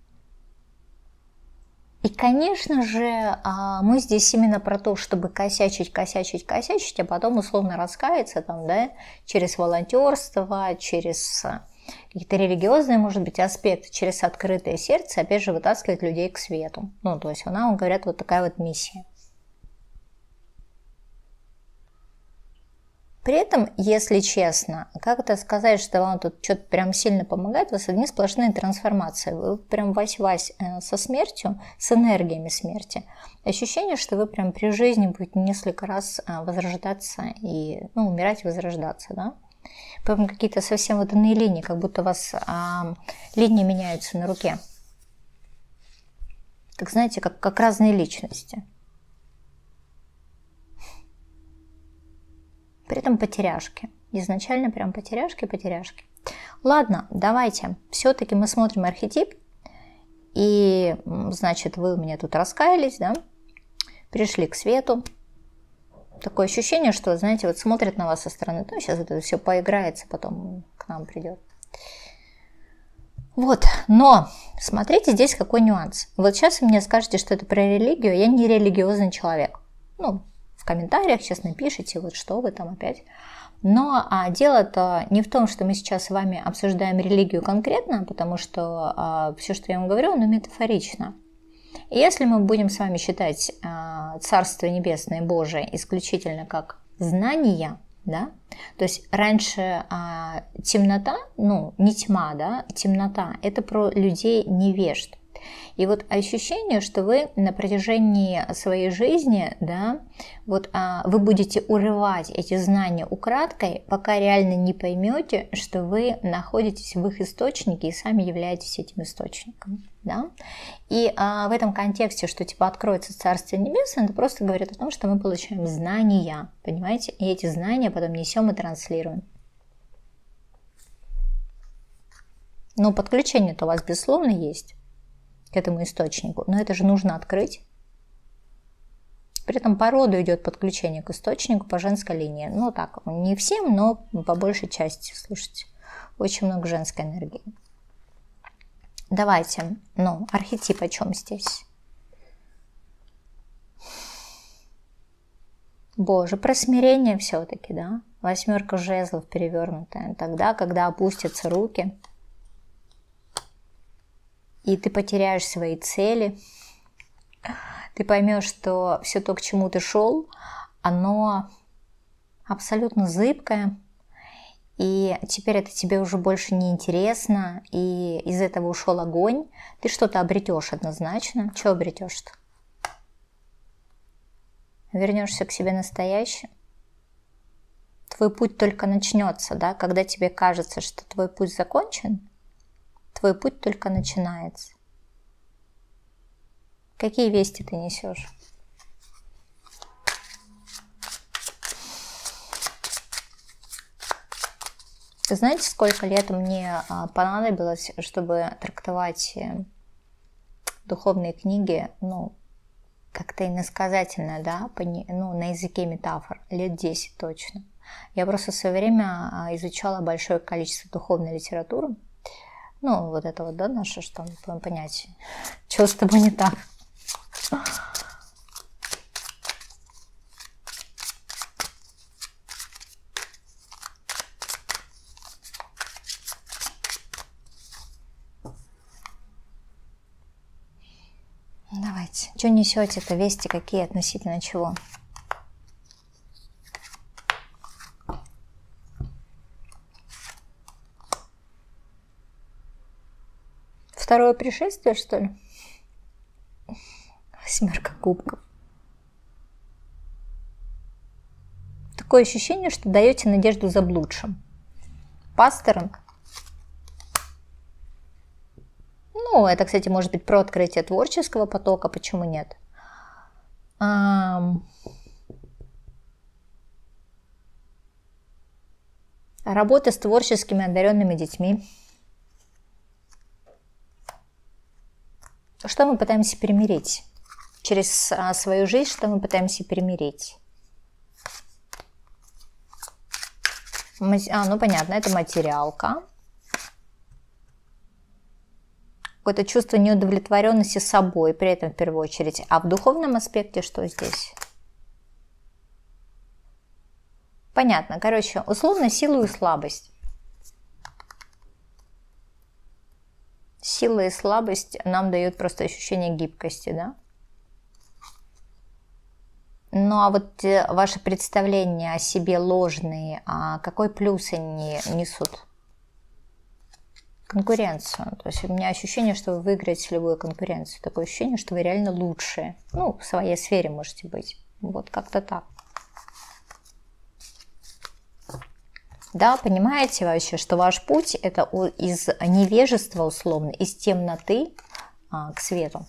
Speaker 1: И, конечно же, мы здесь именно про то, чтобы косячить, косячить, косячить, а потом условно раскаяться там, да, через волонтерство, через какие-то религиозные, может быть, аспекты, через открытое сердце, опять же, вытаскивать людей к свету. Ну, то есть у нас, говорят, вот такая вот миссия. При этом, если честно, как это сказать, что вам тут что-то прям сильно помогает, у вас одни сплошные трансформации. Вы прям вась-вась со смертью, с энергиями смерти. Ощущение, что вы прям при жизни будете несколько раз возрождаться и, ну, умирать и возрождаться, да? Поэтому какие-то совсем вот иные линии, как будто у вас а, линии меняются на руке. Так знаете, как, как разные личности. При этом потеряшки. Изначально прям потеряшки, потеряшки. Ладно, давайте. Все-таки мы смотрим архетип. И, значит, вы у меня тут раскаялись, да? Пришли к свету. Такое ощущение, что, знаете, вот смотрят на вас со стороны. Ну, сейчас это все поиграется, потом к нам придет. Вот, но смотрите, здесь какой нюанс. Вот сейчас вы мне скажете, что это про религию. Я не религиозный человек. Ну, в комментариях, честно, пишите, вот что вы там опять. Но а, дело-то не в том, что мы сейчас с вами обсуждаем религию конкретно, потому что а, все, что я вам говорю, оно метафорично. И если мы будем с вами считать а, Царство Небесное Божие исключительно как знание, да, то есть раньше а, темнота, ну не тьма, да, темнота, это про людей невежд. И вот ощущение, что вы на протяжении своей жизни, да, вот а, вы будете урывать эти знания украдкой, пока реально не поймете, что вы находитесь в их источнике и сами являетесь этим источником, да. И а, в этом контексте, что типа откроется Царствие Небесное, это просто говорит о том, что мы получаем знания, понимаете, и эти знания потом несем и транслируем. Но подключение-то у вас безусловно есть к этому источнику, но это же нужно открыть. При этом по роду идет подключение к источнику по женской линии. Ну так, не всем, но по большей части, слушайте, очень много женской энергии. Давайте, ну, архетип о чем здесь? Боже, про смирение все-таки, да? Восьмерка жезлов перевернутая. Тогда, когда опустятся руки, и ты потеряешь свои цели, Ты поймешь, что все то, к чему ты шел, оно абсолютно зыбкое, и теперь это тебе уже больше не интересно, и из этого ушел огонь. Ты что-то обретешь однозначно. Что обретешь-то? Вернешься к себе настоящим. Твой путь только начнется, да, когда тебе кажется, что твой путь закончен, твой путь только начинается. Какие вести ты несешь? Знаете, сколько лет мне понадобилось, чтобы трактовать духовные книги, ну, как-то иносказательно, да, ну, на языке метафор, лет десять точно. Я просто в свое время изучала большое количество духовной литературы. Ну, вот это вот, да, наше, что мы понять, что с тобой не так. Давайте. Что несете-то? Вести какие относительно чего? Второе пришествие, что ли? Восьмерка кубков. Такое ощущение, что даете надежду заблудшим. Пасторам. Ну, это, кстати, может быть про открытие творческого потока, почему нет? А... Работа с творческими одаренными детьми. Что мы пытаемся примирить? Через а, свою жизнь, что мы пытаемся примирить? А, ну понятно, это материалка. Какое-то чувство неудовлетворенности собой, при этом в первую очередь. А в духовном аспекте что здесь? Понятно. Короче, условно силу и слабость. Сила и слабость нам дают просто ощущение гибкости, да? Ну а вот ваши представления о себе ложные, а какой плюс они несут? Конкуренцию. То есть у меня ощущение, что вы выиграете любую конкуренцию. Такое ощущение, что вы реально лучшие. Ну, в своей сфере можете быть. Вот как-то так. Да, понимаете вообще, что ваш путь это из невежества условно, из темноты а, к свету.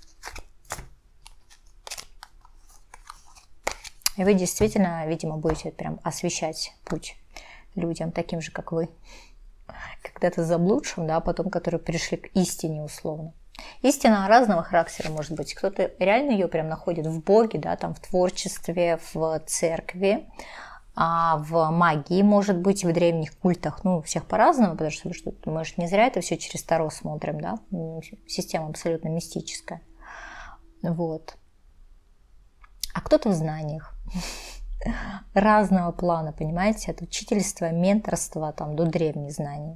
Speaker 1: И вы действительно, видимо, будете прям освещать путь людям, таким же, как вы. Когда-то заблудшим, да, потом, которые пришли к истине условно. Истина разного характера может быть. Кто-то реально ее прям находит в Боге, да, там в творчестве, в церкви, а в магии, может быть, в древних культах. Ну, у всех по-разному, потому что, что мы же не зря это все через Таро смотрим, да, система абсолютно мистическая. Вот. А кто-то в знаниях. Разного плана, понимаете, от учительства, менторства там, до древних знаний.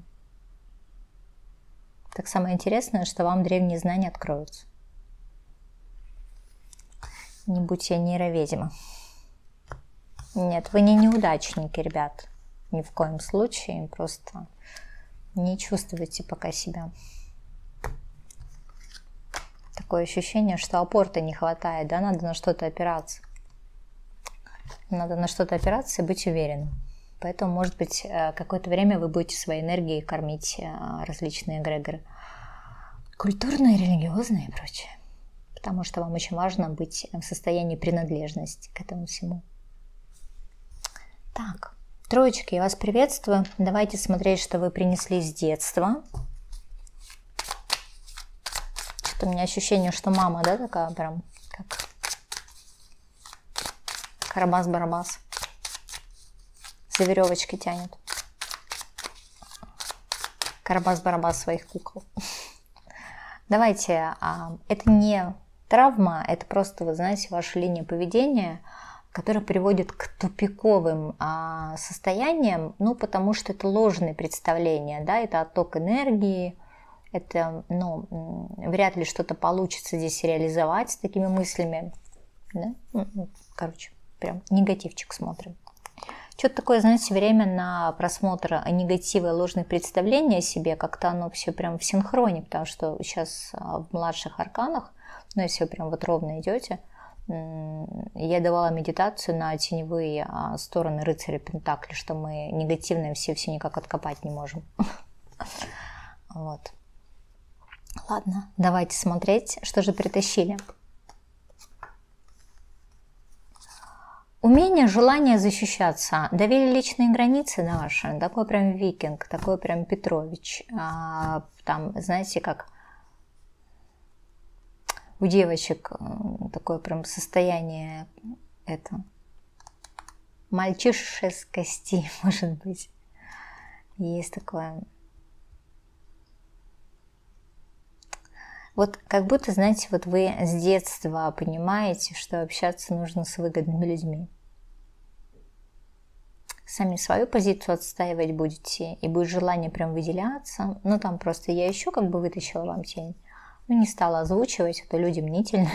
Speaker 1: Так самое интересное, что вам древние знания откроются. Не будьте нейроведьма. Нет, вы не неудачники, ребят. Ни в коем случае. Просто не чувствуйте пока себя. Такое ощущение, что опоры не хватает, да, надо на что-то опираться. Надо на что-то опираться и быть уверенным. Поэтому, может быть, какое-то время вы будете своей энергией кормить различные эгрегоры. Культурные, религиозные и прочее. Потому что вам очень важно быть в состоянии принадлежности к этому всему. Так, троечки, я вас приветствую. Давайте смотреть, что вы принесли с детства. Что-то у меня ощущение, что мама, да, такая прям, как Карабас-Барабас. За веревочки тянет. Карабас-Барабас своих кукол. Давайте, это не травма, это просто, вы знаете, ваша линия поведения, которая приводит к тупиковым состояниям, ну, потому что это ложные представления, да, это отток энергии, это, ну, вряд ли что-то получится здесь реализовать с такими мыслями. Да? Короче, прям негативчик смотрим. Что-то такое, знаете, время на просмотр негатива и ложных представлений о себе, как-то оно все прям в синхроне, потому что сейчас в младших арканах, ну, если вы прям вот ровно идете, я давала медитацию на теневые стороны рыцаря Пентакли, что мы негативное все все никак откопать не можем. Вот. Ладно, давайте смотреть, что же притащили. Умение, желание защищаться. Довели личные границы наши. Такой прям викинг, такой прям Петрович. А, там, знаете, как у девочек такое прям состояние, это, мальчишеской, может быть. Есть такое. Вот как будто, знаете, вот вы с детства понимаете, что общаться нужно с выгодными людьми. Сами свою позицию отстаивать будете, и будет желание прям выделяться. Ну, там просто я еще как бы вытащила вам тень. Ну, не стала озвучивать, это люди мнительные.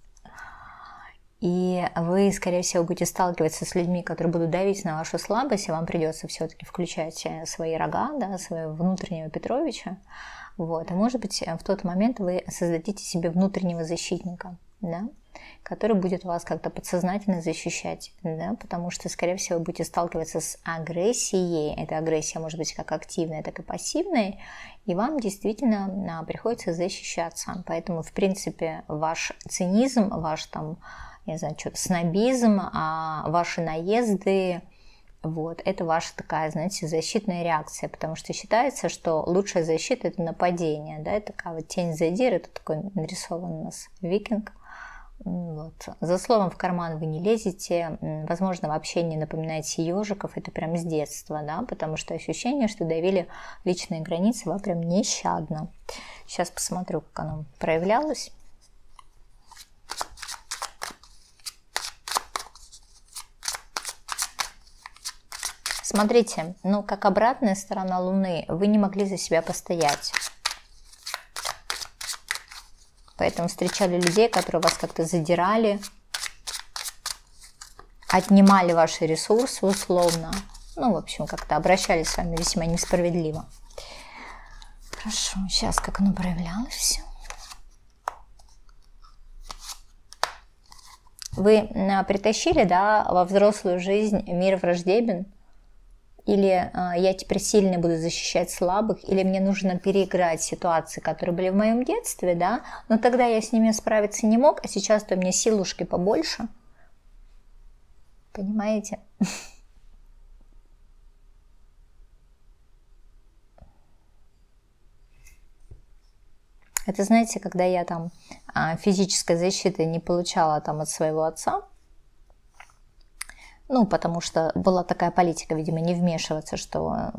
Speaker 1: И вы, скорее всего, будете сталкиваться с людьми, которые будут давить на вашу слабость, и вам придется все-таки включать свои рога, да, своего внутреннего Петровича. Вот. А может быть, в тот момент вы создадите себе внутреннего защитника, да, который будет вас как-то подсознательно защищать, да, потому что, скорее всего, вы будете сталкиваться с агрессией. Эта агрессия может быть как активная, так и пассивная, и вам действительно приходится защищаться. Поэтому, в принципе, ваш цинизм, ваш там, я не знаю, что-то снобизм, а ваши наезды, вот, это ваша такая, знаете, защитная реакция, потому что считается, что лучшая защита – это нападение, да, это такая вот тень задир, это такой нарисован у нас викинг. Вот. За словом в карман вы не лезете, возможно, вообще не напоминаете ежиков, это прям с детства, да, потому что ощущение, что давили личные границы, вам прям нещадно. Сейчас посмотрю, как оно проявлялось. Смотрите, ну, как обратная сторона Луны, вы не могли за себя постоять. Поэтому встречали людей, которые вас как-то задирали, отнимали ваши ресурсы условно. Ну, в общем, как-то обращались с вами весьма несправедливо. Хорошо, сейчас как оно проявлялось все. Вы притащили, да, во взрослую жизнь мир враждебен? Или а, я теперь сильно буду защищать слабых, или мне нужно переиграть ситуации, которые были в моем детстве, да, но тогда я с ними справиться не мог, а сейчас-то у меня силушки побольше. Понимаете? Это, знаете, когда я там а, физической защиты не получала там от своего отца, ну, потому что была такая политика, видимо, не вмешиваться, что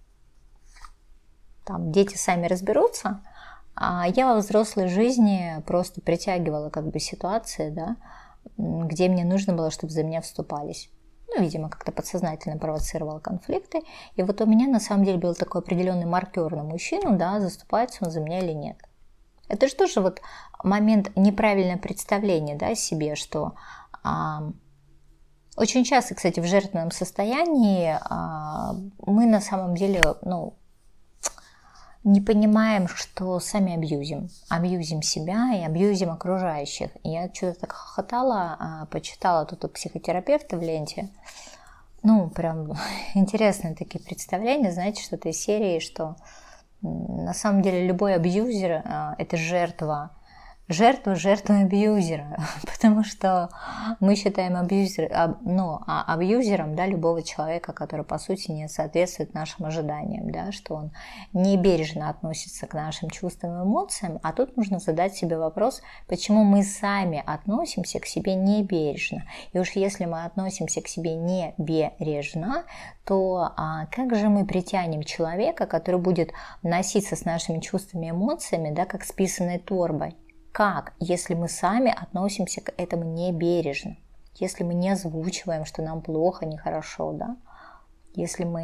Speaker 1: там дети сами разберутся, а я во взрослой жизни просто притягивала как бы ситуации, да, где мне нужно было, чтобы за меня вступались. Ну, видимо, как-то подсознательно провоцировала конфликты. И вот у меня на самом деле был такой определенный маркер на мужчину, да, заступается он за меня или нет. Это же тоже вот момент неправильного представления, да, о себе, что... А, Очень часто, кстати, в жертвенном состоянии мы на самом деле, ну, не понимаем, что сами абьюзим. Абьюзим себя и абьюзим окружающих. И я что-то так хохотала, почитала тут у психотерапевта в ленте. Ну, прям интересные такие представления, знаете, что-то из серии, что на самом деле любой абьюзер – это жертва. Жертва жертва абьюзера, потому что мы считаем абьюзер, ну, абьюзером, да, любого человека, который по сути не соответствует нашим ожиданиям, да, что он не бережно относится к нашим чувствам и эмоциям, а тут нужно задать себе вопрос, почему мы сами относимся к себе не бережно. И уж если мы относимся к себе не бережно, то а, как же мы притянем человека, который будет носиться с нашими чувствами и эмоциями, да, как с писаной торбой? Как, если мы сами относимся к этому небережно, если мы не озвучиваем, что нам плохо, нехорошо, да, если мы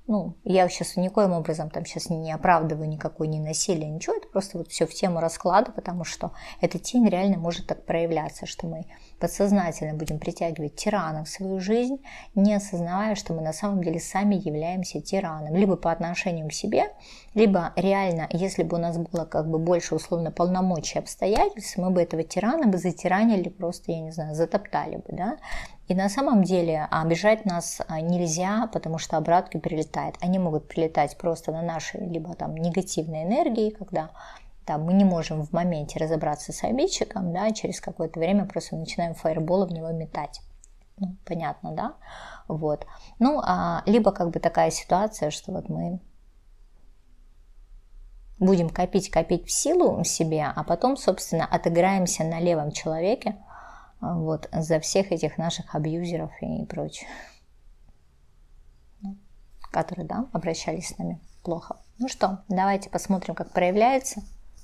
Speaker 1: Ну, я сейчас никоим образом там сейчас не оправдываю никакое ни насилие, ничего, это просто вот все в тему расклада, потому что эта тень реально может так проявляться, что мы подсознательно будем притягивать тирана в свою жизнь, не осознавая, что мы на самом деле сами являемся тираном, либо по отношению к себе, либо реально, если бы у нас было как бы больше условно полномочий обстоятельств, мы бы этого тирана бы затиранили, просто, я не знаю, затоптали бы, да. И на самом деле обижать нас нельзя, потому что обратки прилетают. Они могут прилетать просто на наши либо там негативные энергии, когда там, мы не можем в моменте разобраться с обидчиком, да, через какое-то время просто начинаем фаерболы в него метать. Ну, понятно, да? Вот. Ну, а, либо как бы такая ситуация, что вот мы будем копить-копить в силу в себе, а потом, собственно, отыграемся на левом человеке, вот, за всех этих наших абьюзеров и прочее, которые, да, обращались с нами плохо. Ну что, давайте посмотрим, как проявляется.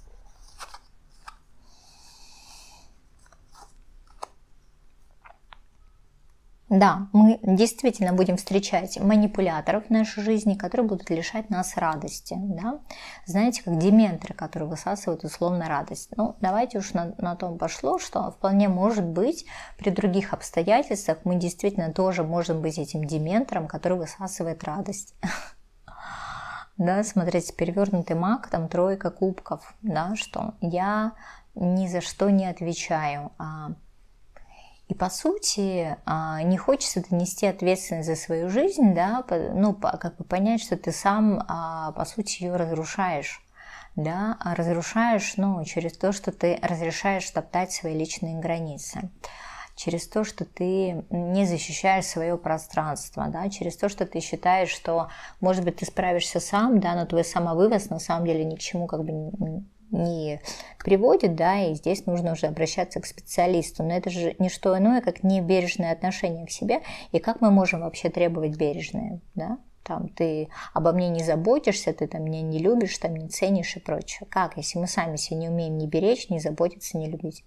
Speaker 1: Да, мы действительно будем встречать манипуляторов в нашей жизни, которые будут лишать нас радости. Да? Знаете, как дементоры, которые высасывают условно радость. Ну, давайте уж на, на том пошло, что вполне может быть при других обстоятельствах мы действительно тоже можем быть этим дементором, который высасывает радость. Да, смотрите, перевернутый маг, там тройка кубков, да, что я ни за что не отвечаю, а и по сути не хочется нести ответственность за свою жизнь, да, ну, как бы понять, что ты сам, по сути, ее разрушаешь, да, разрушаешь, ну, через то, что ты разрешаешь топтать свои личные границы, через то, что ты не защищаешь свое пространство, да, через то, что ты считаешь, что, может быть, ты справишься сам, да, но твой самовывоз на самом деле ни к чему как бы не не приводит, да, и здесь нужно уже обращаться к специалисту. Но это же не что иное, как небережное отношение к себе. И как мы можем вообще требовать бережное, да? Там ты обо мне не заботишься, ты там меня не любишь, там не ценишь и прочее. Как, если мы сами себя не умеем ни беречь, ни заботиться, ни любить?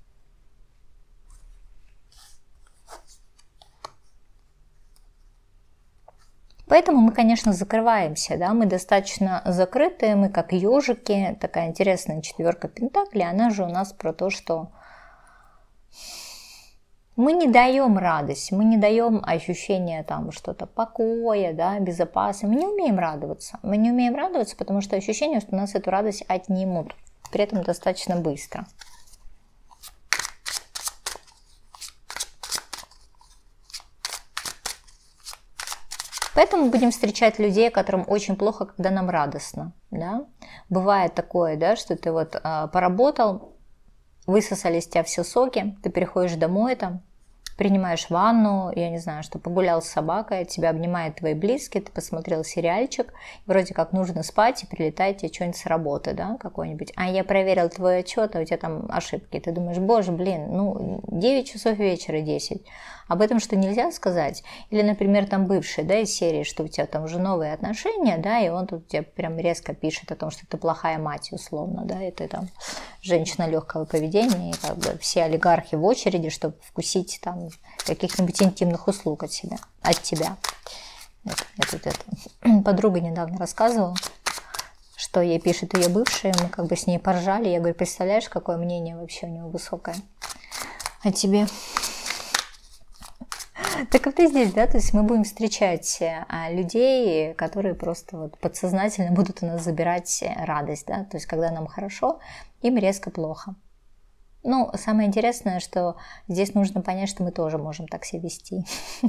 Speaker 1: Поэтому мы, конечно, закрываемся, да, мы достаточно закрытые, мы как ежики, такая интересная четверка пентаклей, она же у нас про то, что мы не даем радость, мы не даем ощущения там что-то покоя, да, безопасности, мы не умеем радоваться, мы не умеем радоваться, потому что ощущение, что у нас эту радость отнимут, при этом достаточно быстро. Поэтому будем встречать людей, которым очень плохо, когда нам радостно. Да? Бывает такое, да, что ты вот а, поработал, высосали из тебя все соки, ты приходишь домой, там, принимаешь ванну, я не знаю, что погулял с собакой, тебя обнимают твои близкие, ты посмотрел сериальчик, вроде как нужно спать, и прилетает тебе что-нибудь с работы, да, какой-нибудь. А я проверил твой отчет, а у тебя там ошибки. Ты думаешь, боже, блин, ну девять часов вечера, десять. Об этом что нельзя сказать? Или, например, там бывший, да, из серии, что у тебя там уже новые отношения, да, и он тут тебе прям резко пишет о том, что ты плохая мать, условно, да, и ты там женщина легкого поведения, и как бы все олигархи в очереди, чтобы вкусить там каких-нибудь интимных услуг от себя, от тебя. Я тут это подруга недавно рассказывала, что ей пишет ее бывшая, мы как бы с ней поржали, я говорю, представляешь, какое мнение вообще у него высокое о тебе. Так вот и здесь, да, то есть мы будем встречать людей, которые просто вот подсознательно будут у нас забирать радость, да, то есть когда нам хорошо, им резко плохо. Ну, самое интересное, что здесь нужно понять, что мы тоже можем так себя вести.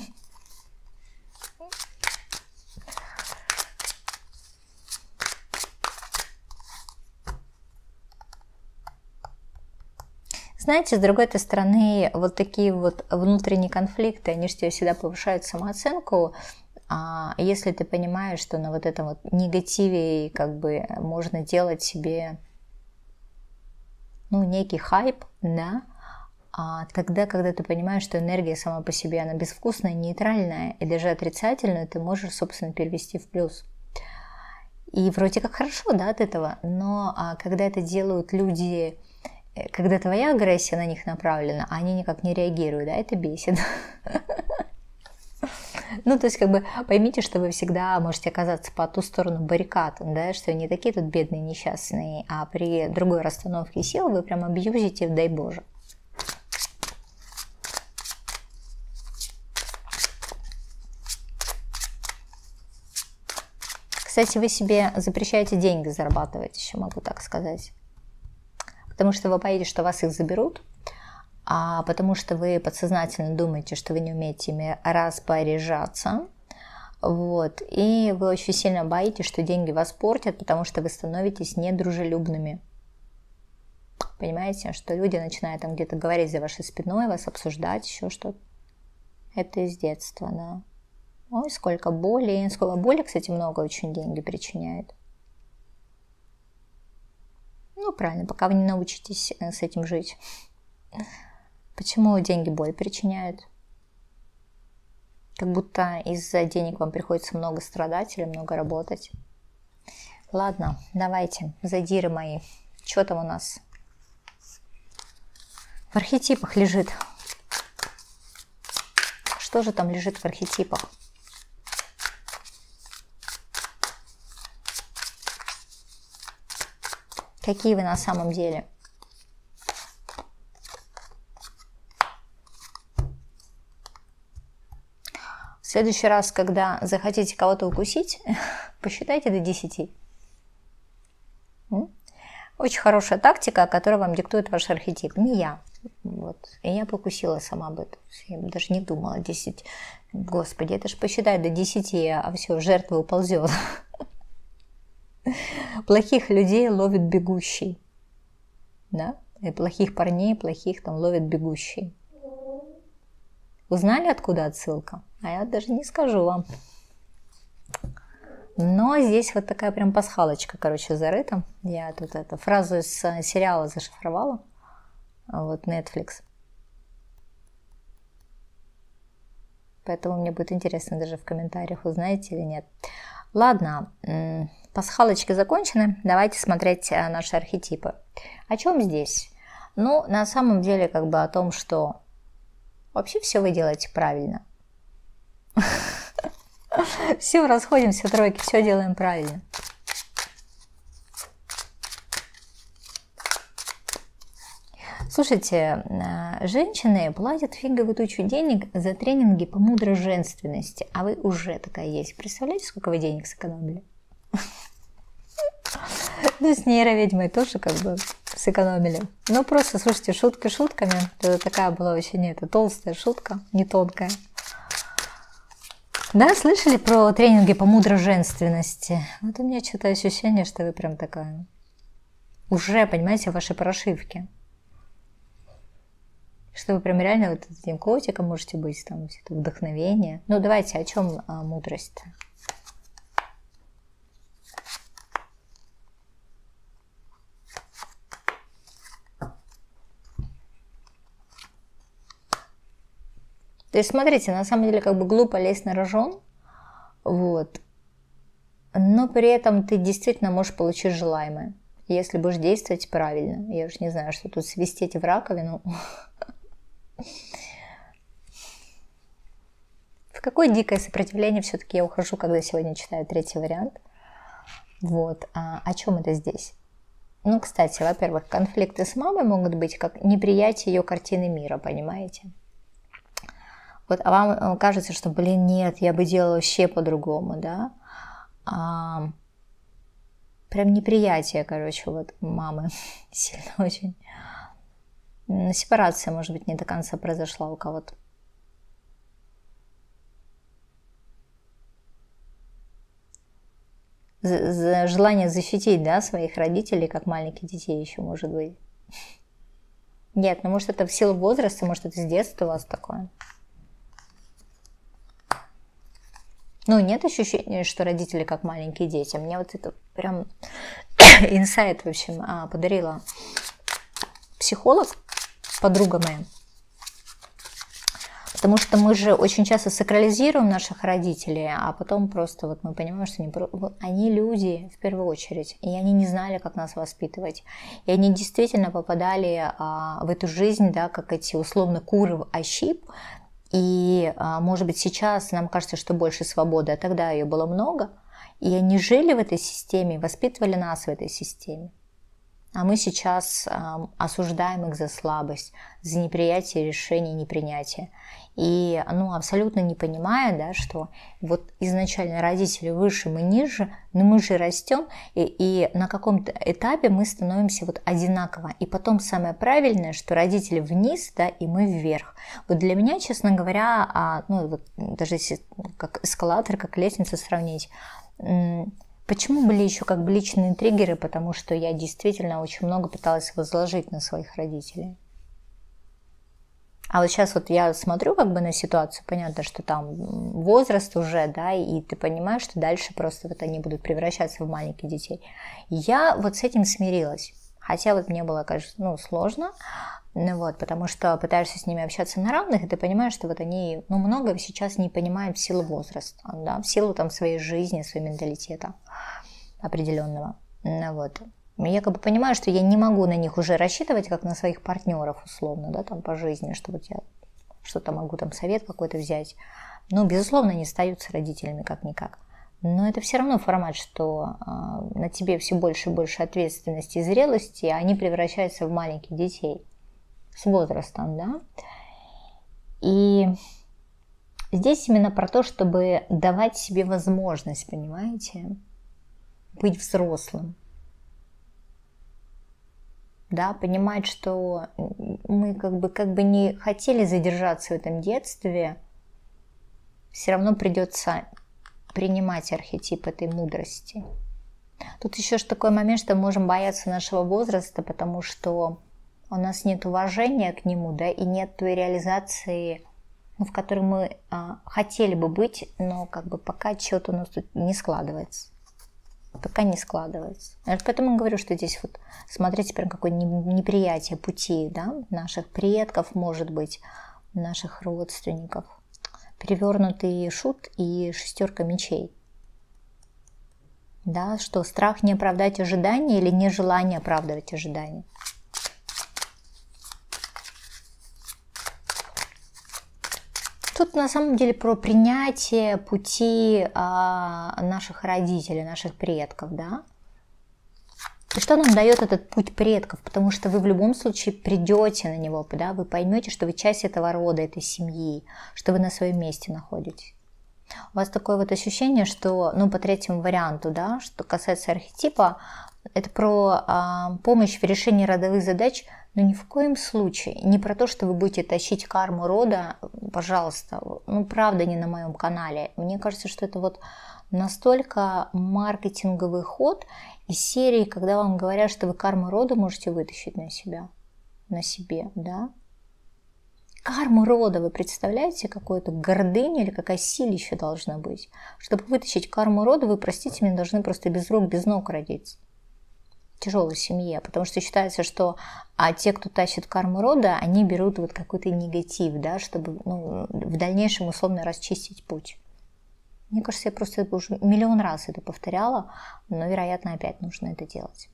Speaker 1: Знаете, с другой стороны, вот такие вот внутренние конфликты, они же тебе всегда повышают самооценку. А если ты понимаешь, что на вот этом вот негативе как бы можно делать себе, ну, некий хайп, да, а тогда, когда ты понимаешь, что энергия сама по себе, она безвкусная, нейтральная, и даже отрицательную, ты можешь, собственно, перевести в плюс. И вроде как хорошо, да, от этого, но а, когда это делают люди, когда твоя агрессия на них направлена, а они никак не реагируют, да, это бесит. Ну, то есть, как бы, поймите, что вы всегда можете оказаться по ту сторону баррикад, да, что не такие тут бедные, несчастные, а при другой расстановке сил вы прям абьюзите, дай Боже. Кстати, вы себе запрещаете деньги зарабатывать, еще могу так сказать. Потому что вы боитесь, что вас их заберут, а потому что вы подсознательно думаете, что вы не умеете ими распоряжаться. Вот. И вы очень сильно боитесь, что деньги вас портят, потому что вы становитесь недружелюбными. Понимаете, что люди начинают там где-то говорить за вашей спиной, вас обсуждать, еще что-то. Это из детства, да. Ой, сколько боли. Сколько боли, кстати, много очень деньги причиняет. Ну, правильно, пока вы не научитесь с этим жить. Почему деньги боль причиняют? Как будто из-за денег вам приходится много страдать или много работать. Ладно, давайте, задиры мои. Что там у нас в архетипах лежит? Что же там лежит в архетипах? Какие вы на самом деле? В следующий раз, когда захотите кого-то укусить, посчитайте до десяти. Очень хорошая тактика, которую вам диктует ваш архетип. Не я. Вот. И я покусила сама об этом. Я даже не думала. десять. Господи, это ж посчитай до десяти, а все, жертва уползет. Плохих людей ловит бегущий. Да? И плохих парней, плохих там ловит бегущий. Узнали, откуда отсылка? А я даже не скажу вам. Но здесь вот такая прям пасхалочка, короче, зарыта. Я тут эту фразу из сериала зашифровала. Вот Netflix. Поэтому мне будет интересно даже в комментариях, узнаете или нет. Ладно, пасхалочки закончены. Давайте смотреть наши архетипы. О чем здесь? Ну, на самом деле, как бы о том, что вообще все вы делаете правильно. Все, расходимся, тройки, все делаем правильно. Слушайте, женщины платят фиговую тучу денег за тренинги по мудрой женственности, а вы уже такая есть. Представляете, сколько вы денег сэкономили? Ну, с нейроведьмой тоже как бы сэкономили. Ну, просто, слушайте, шутки шутками. Это такая была вообще, не, это толстая шутка, не тонкая. Да, слышали про тренинги по мудрой женственности? Вот у меня что-то ощущение, что вы прям такая уже, понимаете, ваши прошивки. Что вы прям реально вот этим котиком можете быть, там все это вдохновение. Ну, давайте, о чем а, мудрость-то? То есть, смотрите, на самом деле, как бы глупо лезть на рожон, вот, но при этом ты действительно можешь получить желаемое, если будешь действовать правильно. Я уж не знаю, что тут свистеть в раковину. В какое дикое сопротивление все-таки я ухожу, когда сегодня читаю третий вариант. Вот, а о чем это здесь? Ну, кстати, во-первых, конфликты с мамой могут быть как неприятие ее картины мира, понимаете? Вот, а вам кажется, что, блин, нет, я бы делала вообще по-другому, да? А, прям неприятие, короче, вот мамы сильно очень. Сепарация, может быть, не до конца произошла у кого-то. Желание защитить, да, своих родителей, как маленьких детей еще, может быть. Нет, ну, может, это в силу возраста, может, это с детства у вас такое. Ну, нет ощущения, что родители как маленькие дети. Мне вот это прям инсайт, в общем, подарила психолог, подруга моя. Потому что мы же очень часто сакрализируем наших родителей, а потом просто вот мы понимаем, что они, они люди в первую очередь, и они не знали, как нас воспитывать. И они действительно попадали а, в эту жизнь, да, как эти условно куры в ощип, И, может быть, сейчас нам кажется, что больше свободы, а тогда ее было много. И они жили в этой системе, воспитывали нас в этой системе. А мы сейчас э, осуждаем их за слабость, за неприятие решений, непринятие. И ну, абсолютно не понимая, да, что вот изначально родители выше, мы ниже, но мы же растем, и, и на каком-то этапе мы становимся вот одинаково. И потом самое правильное, что родители вниз, да, и мы вверх. Вот для меня, честно говоря, а, ну, вот даже если как эскалатор, как лестницу сравнить, почему были еще как бы личные триггеры? Потому что я действительно очень много пыталась возложить на своих родителей. А вот сейчас вот я смотрю как бы на ситуацию, понятно, что там возраст уже, да, и ты понимаешь, что дальше просто вот они будут превращаться в маленьких детей. Я вот с этим смирилась. Хотя вот мне было, конечно, ну, сложно, ну, вот, потому что пытаешься с ними общаться на равных, и ты понимаешь, что вот они, ну, многое сейчас не понимают в силу возраста, да, в силу там своей жизни, своего менталитета определенного, ну, вот. Я как бы понимаю, что я не могу на них уже рассчитывать, как на своих партнеров, условно, да, там по жизни, что вот я что-то могу, там совет какой-то взять. Ну, безусловно, они остаются родителями как-никак. Но это все равно формат, что э, на тебе все больше и больше ответственности и зрелости, а они превращаются в маленьких детей с возрастом, да. И здесь именно про то, чтобы давать себе возможность, понимаете, быть взрослым. Да, понимать, что мы как бы, как бы не хотели задержаться в этом детстве, все равно придется принимать архетип этой мудрости. Тут еще же такой момент, что мы можем бояться нашего возраста, потому что у нас нет уважения к нему, да, и нет той реализации, ну, в которой мы а, хотели бы быть, но как бы пока что-то у нас тут не складывается. Пока не складывается. Поэтому говорю, что здесь вот смотрите прям какое неприятие пути, да, наших предков, может быть, наших родственников. Перевернутый шут и шестерка мечей. Да, что страх не оправдать ожидания или нежелание оправдывать ожидания. Тут на самом деле про принятие пути а, наших родителей, наших предков, да. И что нам дает этот путь предков? Потому что вы в любом случае придете на него, да, вы поймете, что вы часть этого рода, этой семьи, что вы на своем месте находитесь. У вас такое вот ощущение, что, ну, по третьему варианту, да, что касается архетипа, это про а, помощь в решении родовых задач, но ни в коем случае не про то, что вы будете тащить карму рода, пожалуйста, ну, правда, не на моем канале. Мне кажется, что это вот настолько маркетинговый ход из серии, когда вам говорят, что вы карму рода можете вытащить на себя, на себе, да. Карму рода, вы представляете, какую-то гордыню или какая силища должна быть? Чтобы вытащить карму рода, вы, простите меня, должны просто без рук, без ног родиться. Тяжелой семье, потому что считается, что а те, кто тащит карму рода, они берут вот какой-то негатив, да, чтобы, ну, в дальнейшем условно расчистить путь. Мне кажется, я просто уже миллион раз это повторяла, но, вероятно, опять нужно это делать.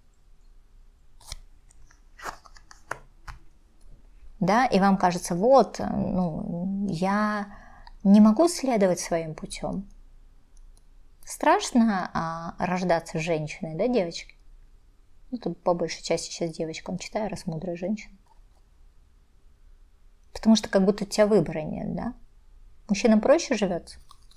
Speaker 1: Да, и вам кажется, вот, ну, я не могу следовать своим путем. Страшно а, рождаться женщиной, да, девочки? Ну, тут по большей части сейчас девочкам читаю, раз мудрая женщина. Потому что как будто у тебя выбора нет, да? Мужчинам проще живется.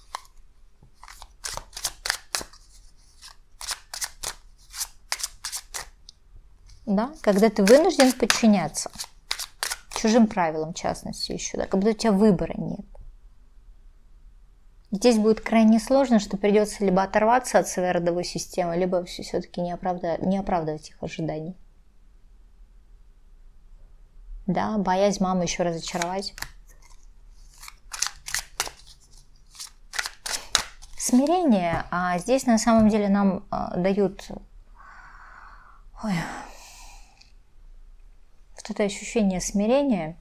Speaker 1: Да, когда ты вынужден подчиняться чужим правилам, в частности, еще, да, как будто у тебя выбора нет. Здесь будет крайне сложно, что придется либо оторваться от своей родовой системы, либо все-таки не оправдывать, не оправдывать их ожиданий. Да, боясь маму еще разочаровать. Смирение. А здесь на самом деле нам а, дают... Ой. Вот это ощущение смирения.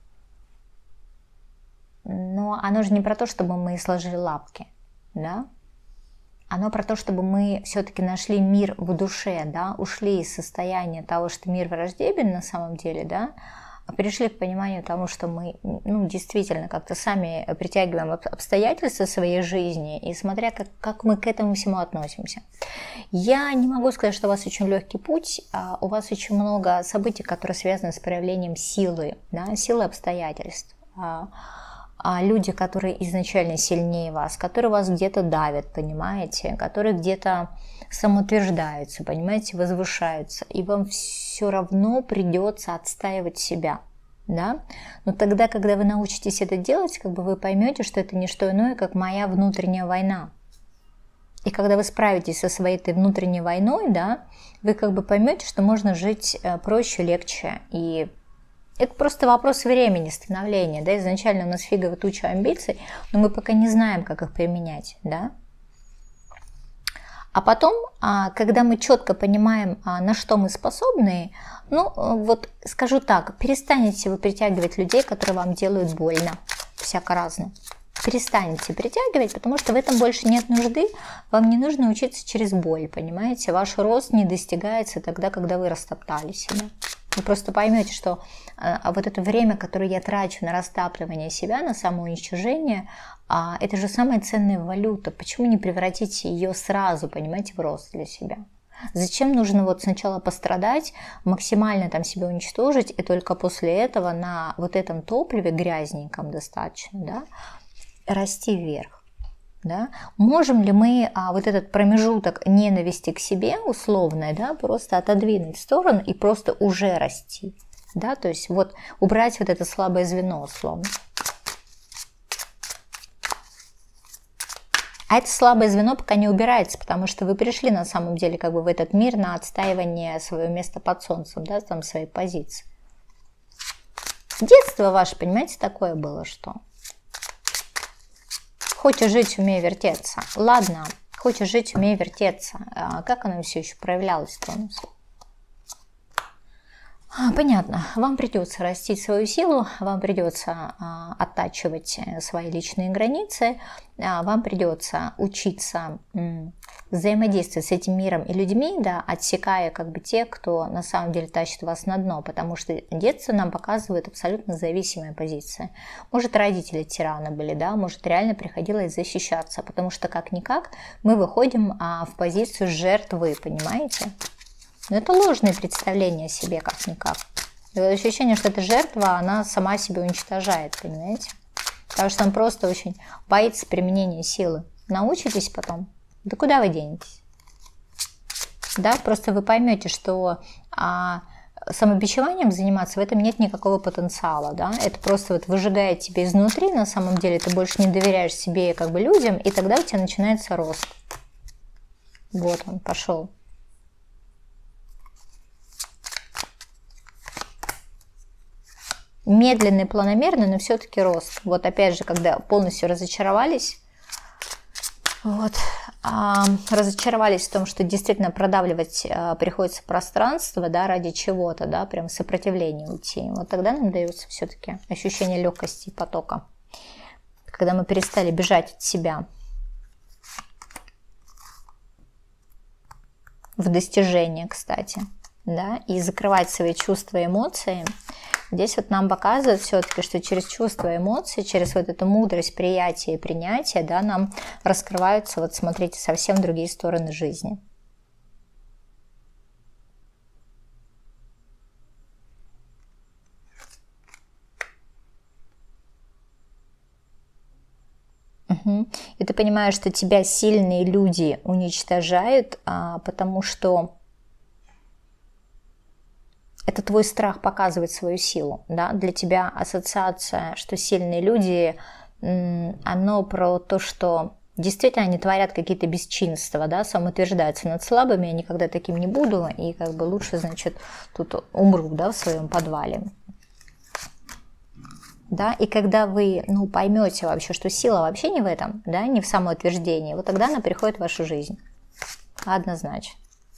Speaker 1: Но оно же не про то, чтобы мы сложили лапки, да? Оно про то, чтобы мы все-таки нашли мир в душе, да? Ушли из состояния того, что мир враждебен на самом деле, да? пришли к пониманию тому, что мы, ну, действительно как-то сами притягиваем обстоятельства своей жизни, и смотря как, как мы к этому всему относимся. Я не могу сказать, что у вас очень легкий путь, а у вас очень много событий, которые связаны с проявлением силы, да, силы обстоятельств. А, а люди, которые изначально сильнее вас, которые вас где-то давят, понимаете, которые где-то самоутверждаются, понимаете, возвышаются, и вам все равно придется отстаивать себя, да? Но тогда, когда вы научитесь это делать, как бы вы поймете, что это не что иное, как моя внутренняя война. И когда вы справитесь со своей этой внутренней войной, да, вы как бы поймете, что можно жить проще, легче, и это просто вопрос времени, становления, да, изначально у нас фиговая туча амбиций, но мы пока не знаем, как их применять, да. А потом, когда мы четко понимаем, на что мы способны, ну, вот скажу так, перестанете вы притягивать людей, которые вам делают больно, всяко разно. Перестанете притягивать, потому что в этом больше нет нужды, вам не нужно учиться через боль, понимаете? Ваш рост не достигается тогда, когда вы растоптали себя. Вы просто поймете, что а, вот это время, которое я трачу на растапливание себя, на самоуничтожение, а, это же самая ценная валюта. Почему не превратить ее сразу, понимаете, в рост для себя? Зачем нужно вот сначала пострадать, максимально там себя уничтожить, и только после этого на вот этом топливе грязненьком достаточно, да, расти вверх? Да? Можем ли мы а, вот этот промежуток ненависти к себе условной, да, просто отодвинуть в сторону и просто уже расти, да, то есть вот убрать вот это слабое звено условно. А это слабое звено пока не убирается, потому что вы пришли на самом деле как бы в этот мир на отстаивание своего места под солнцем, да, там своей позиции. Детство ваше, понимаете, такое было, что... Хочешь жить, умей вертеться. Ладно, хочешь жить, умей вертеться. А как оно все еще проявлялось-то у нас? А, понятно. Вам придется растить свою силу, вам придется а, оттачивать свои личные границы, а, вам придется учиться м, взаимодействовать с этим миром и людьми, да, отсекая как бы тех, кто на самом деле тащит вас на дно, потому что детство нам показывает абсолютно зависимые позиции. Может, родители тираны были, да, может, реально приходилось защищаться, потому что как-никак мы выходим а, в позицию жертвы, понимаете? Но это ложные представления о себе, как-никак. Ощущение, что эта жертва, она сама себя уничтожает, понимаете? Потому что он просто очень боится применения силы. Научитесь потом, да куда вы денетесь? Да, просто вы поймете, что а, самобичеванием заниматься в этом нет никакого потенциала, да? Это просто вот выжигает тебя изнутри, на самом деле ты больше не доверяешь себе как бы людям, и тогда у тебя начинается рост. Вот он пошел. Медленный, планомерный, но все-таки рост. Вот опять же, когда полностью разочаровались, вот, а, разочаровались в том, что действительно продавливать а, приходится пространство, да, ради чего-то, да, прям сопротивление уйти. Вот тогда нам дается все-таки ощущение легкости и потока. Когда мы перестали бежать от себя в достижение, кстати, да, и закрывать свои чувства и эмоции. Здесь вот нам показывают все-таки, что через чувства и эмоции, через вот эту мудрость приятия и принятия, да, нам раскрываются, вот смотрите, совсем другие стороны жизни. Угу. И ты понимаешь, что тебя сильные люди уничтожают, а, потому что это твой страх показывать свою силу, да? Для тебя ассоциация, что сильные люди, оно про то, что действительно они творят какие-то бесчинства, да, самоутверждаются над слабыми, я никогда таким не буду, и как бы лучше, значит, тут умру, да, в своем подвале. Да, и когда вы, ну, поймете вообще, что сила вообще не в этом, да, не в самоутверждении, вот тогда она приходит в вашу жизнь. Однозначно.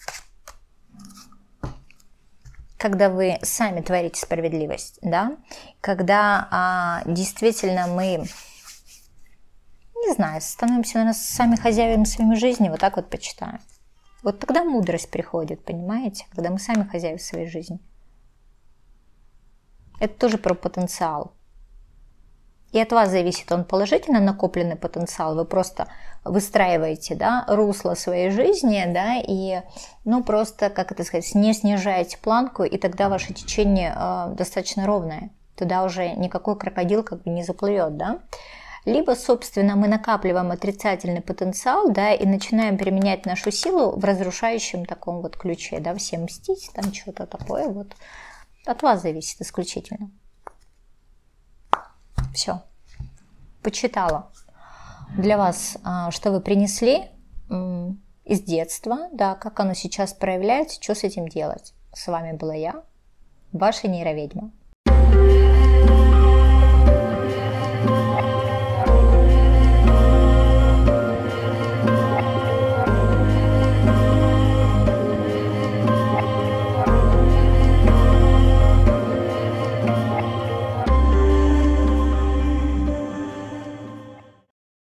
Speaker 1: Когда вы сами творите справедливость, да, когда а, действительно мы, не знаю, становимся, наверное, сами хозяевами своей жизни, вот так вот почитаю. Вот тогда мудрость приходит, понимаете, когда мы сами хозяева своей жизни. Это тоже про потенциал. И от вас зависит, он положительно накопленный потенциал, вы просто выстраиваете, да, русло своей жизни, да, и, ну, просто, как это сказать, не снижаете планку, и тогда ваше течение э, достаточно ровное. Туда уже никакой крокодил как бы не заплывет, да. Либо, собственно, мы накапливаем отрицательный потенциал, да, и начинаем применять нашу силу в разрушающем таком вот ключе, да, всем мстить, там что-то такое вот. От вас зависит исключительно. Все. Почитала для вас, что вы принесли из детства, да, как оно сейчас проявляется, что с этим делать. С вами была я, ваша нейроведьма.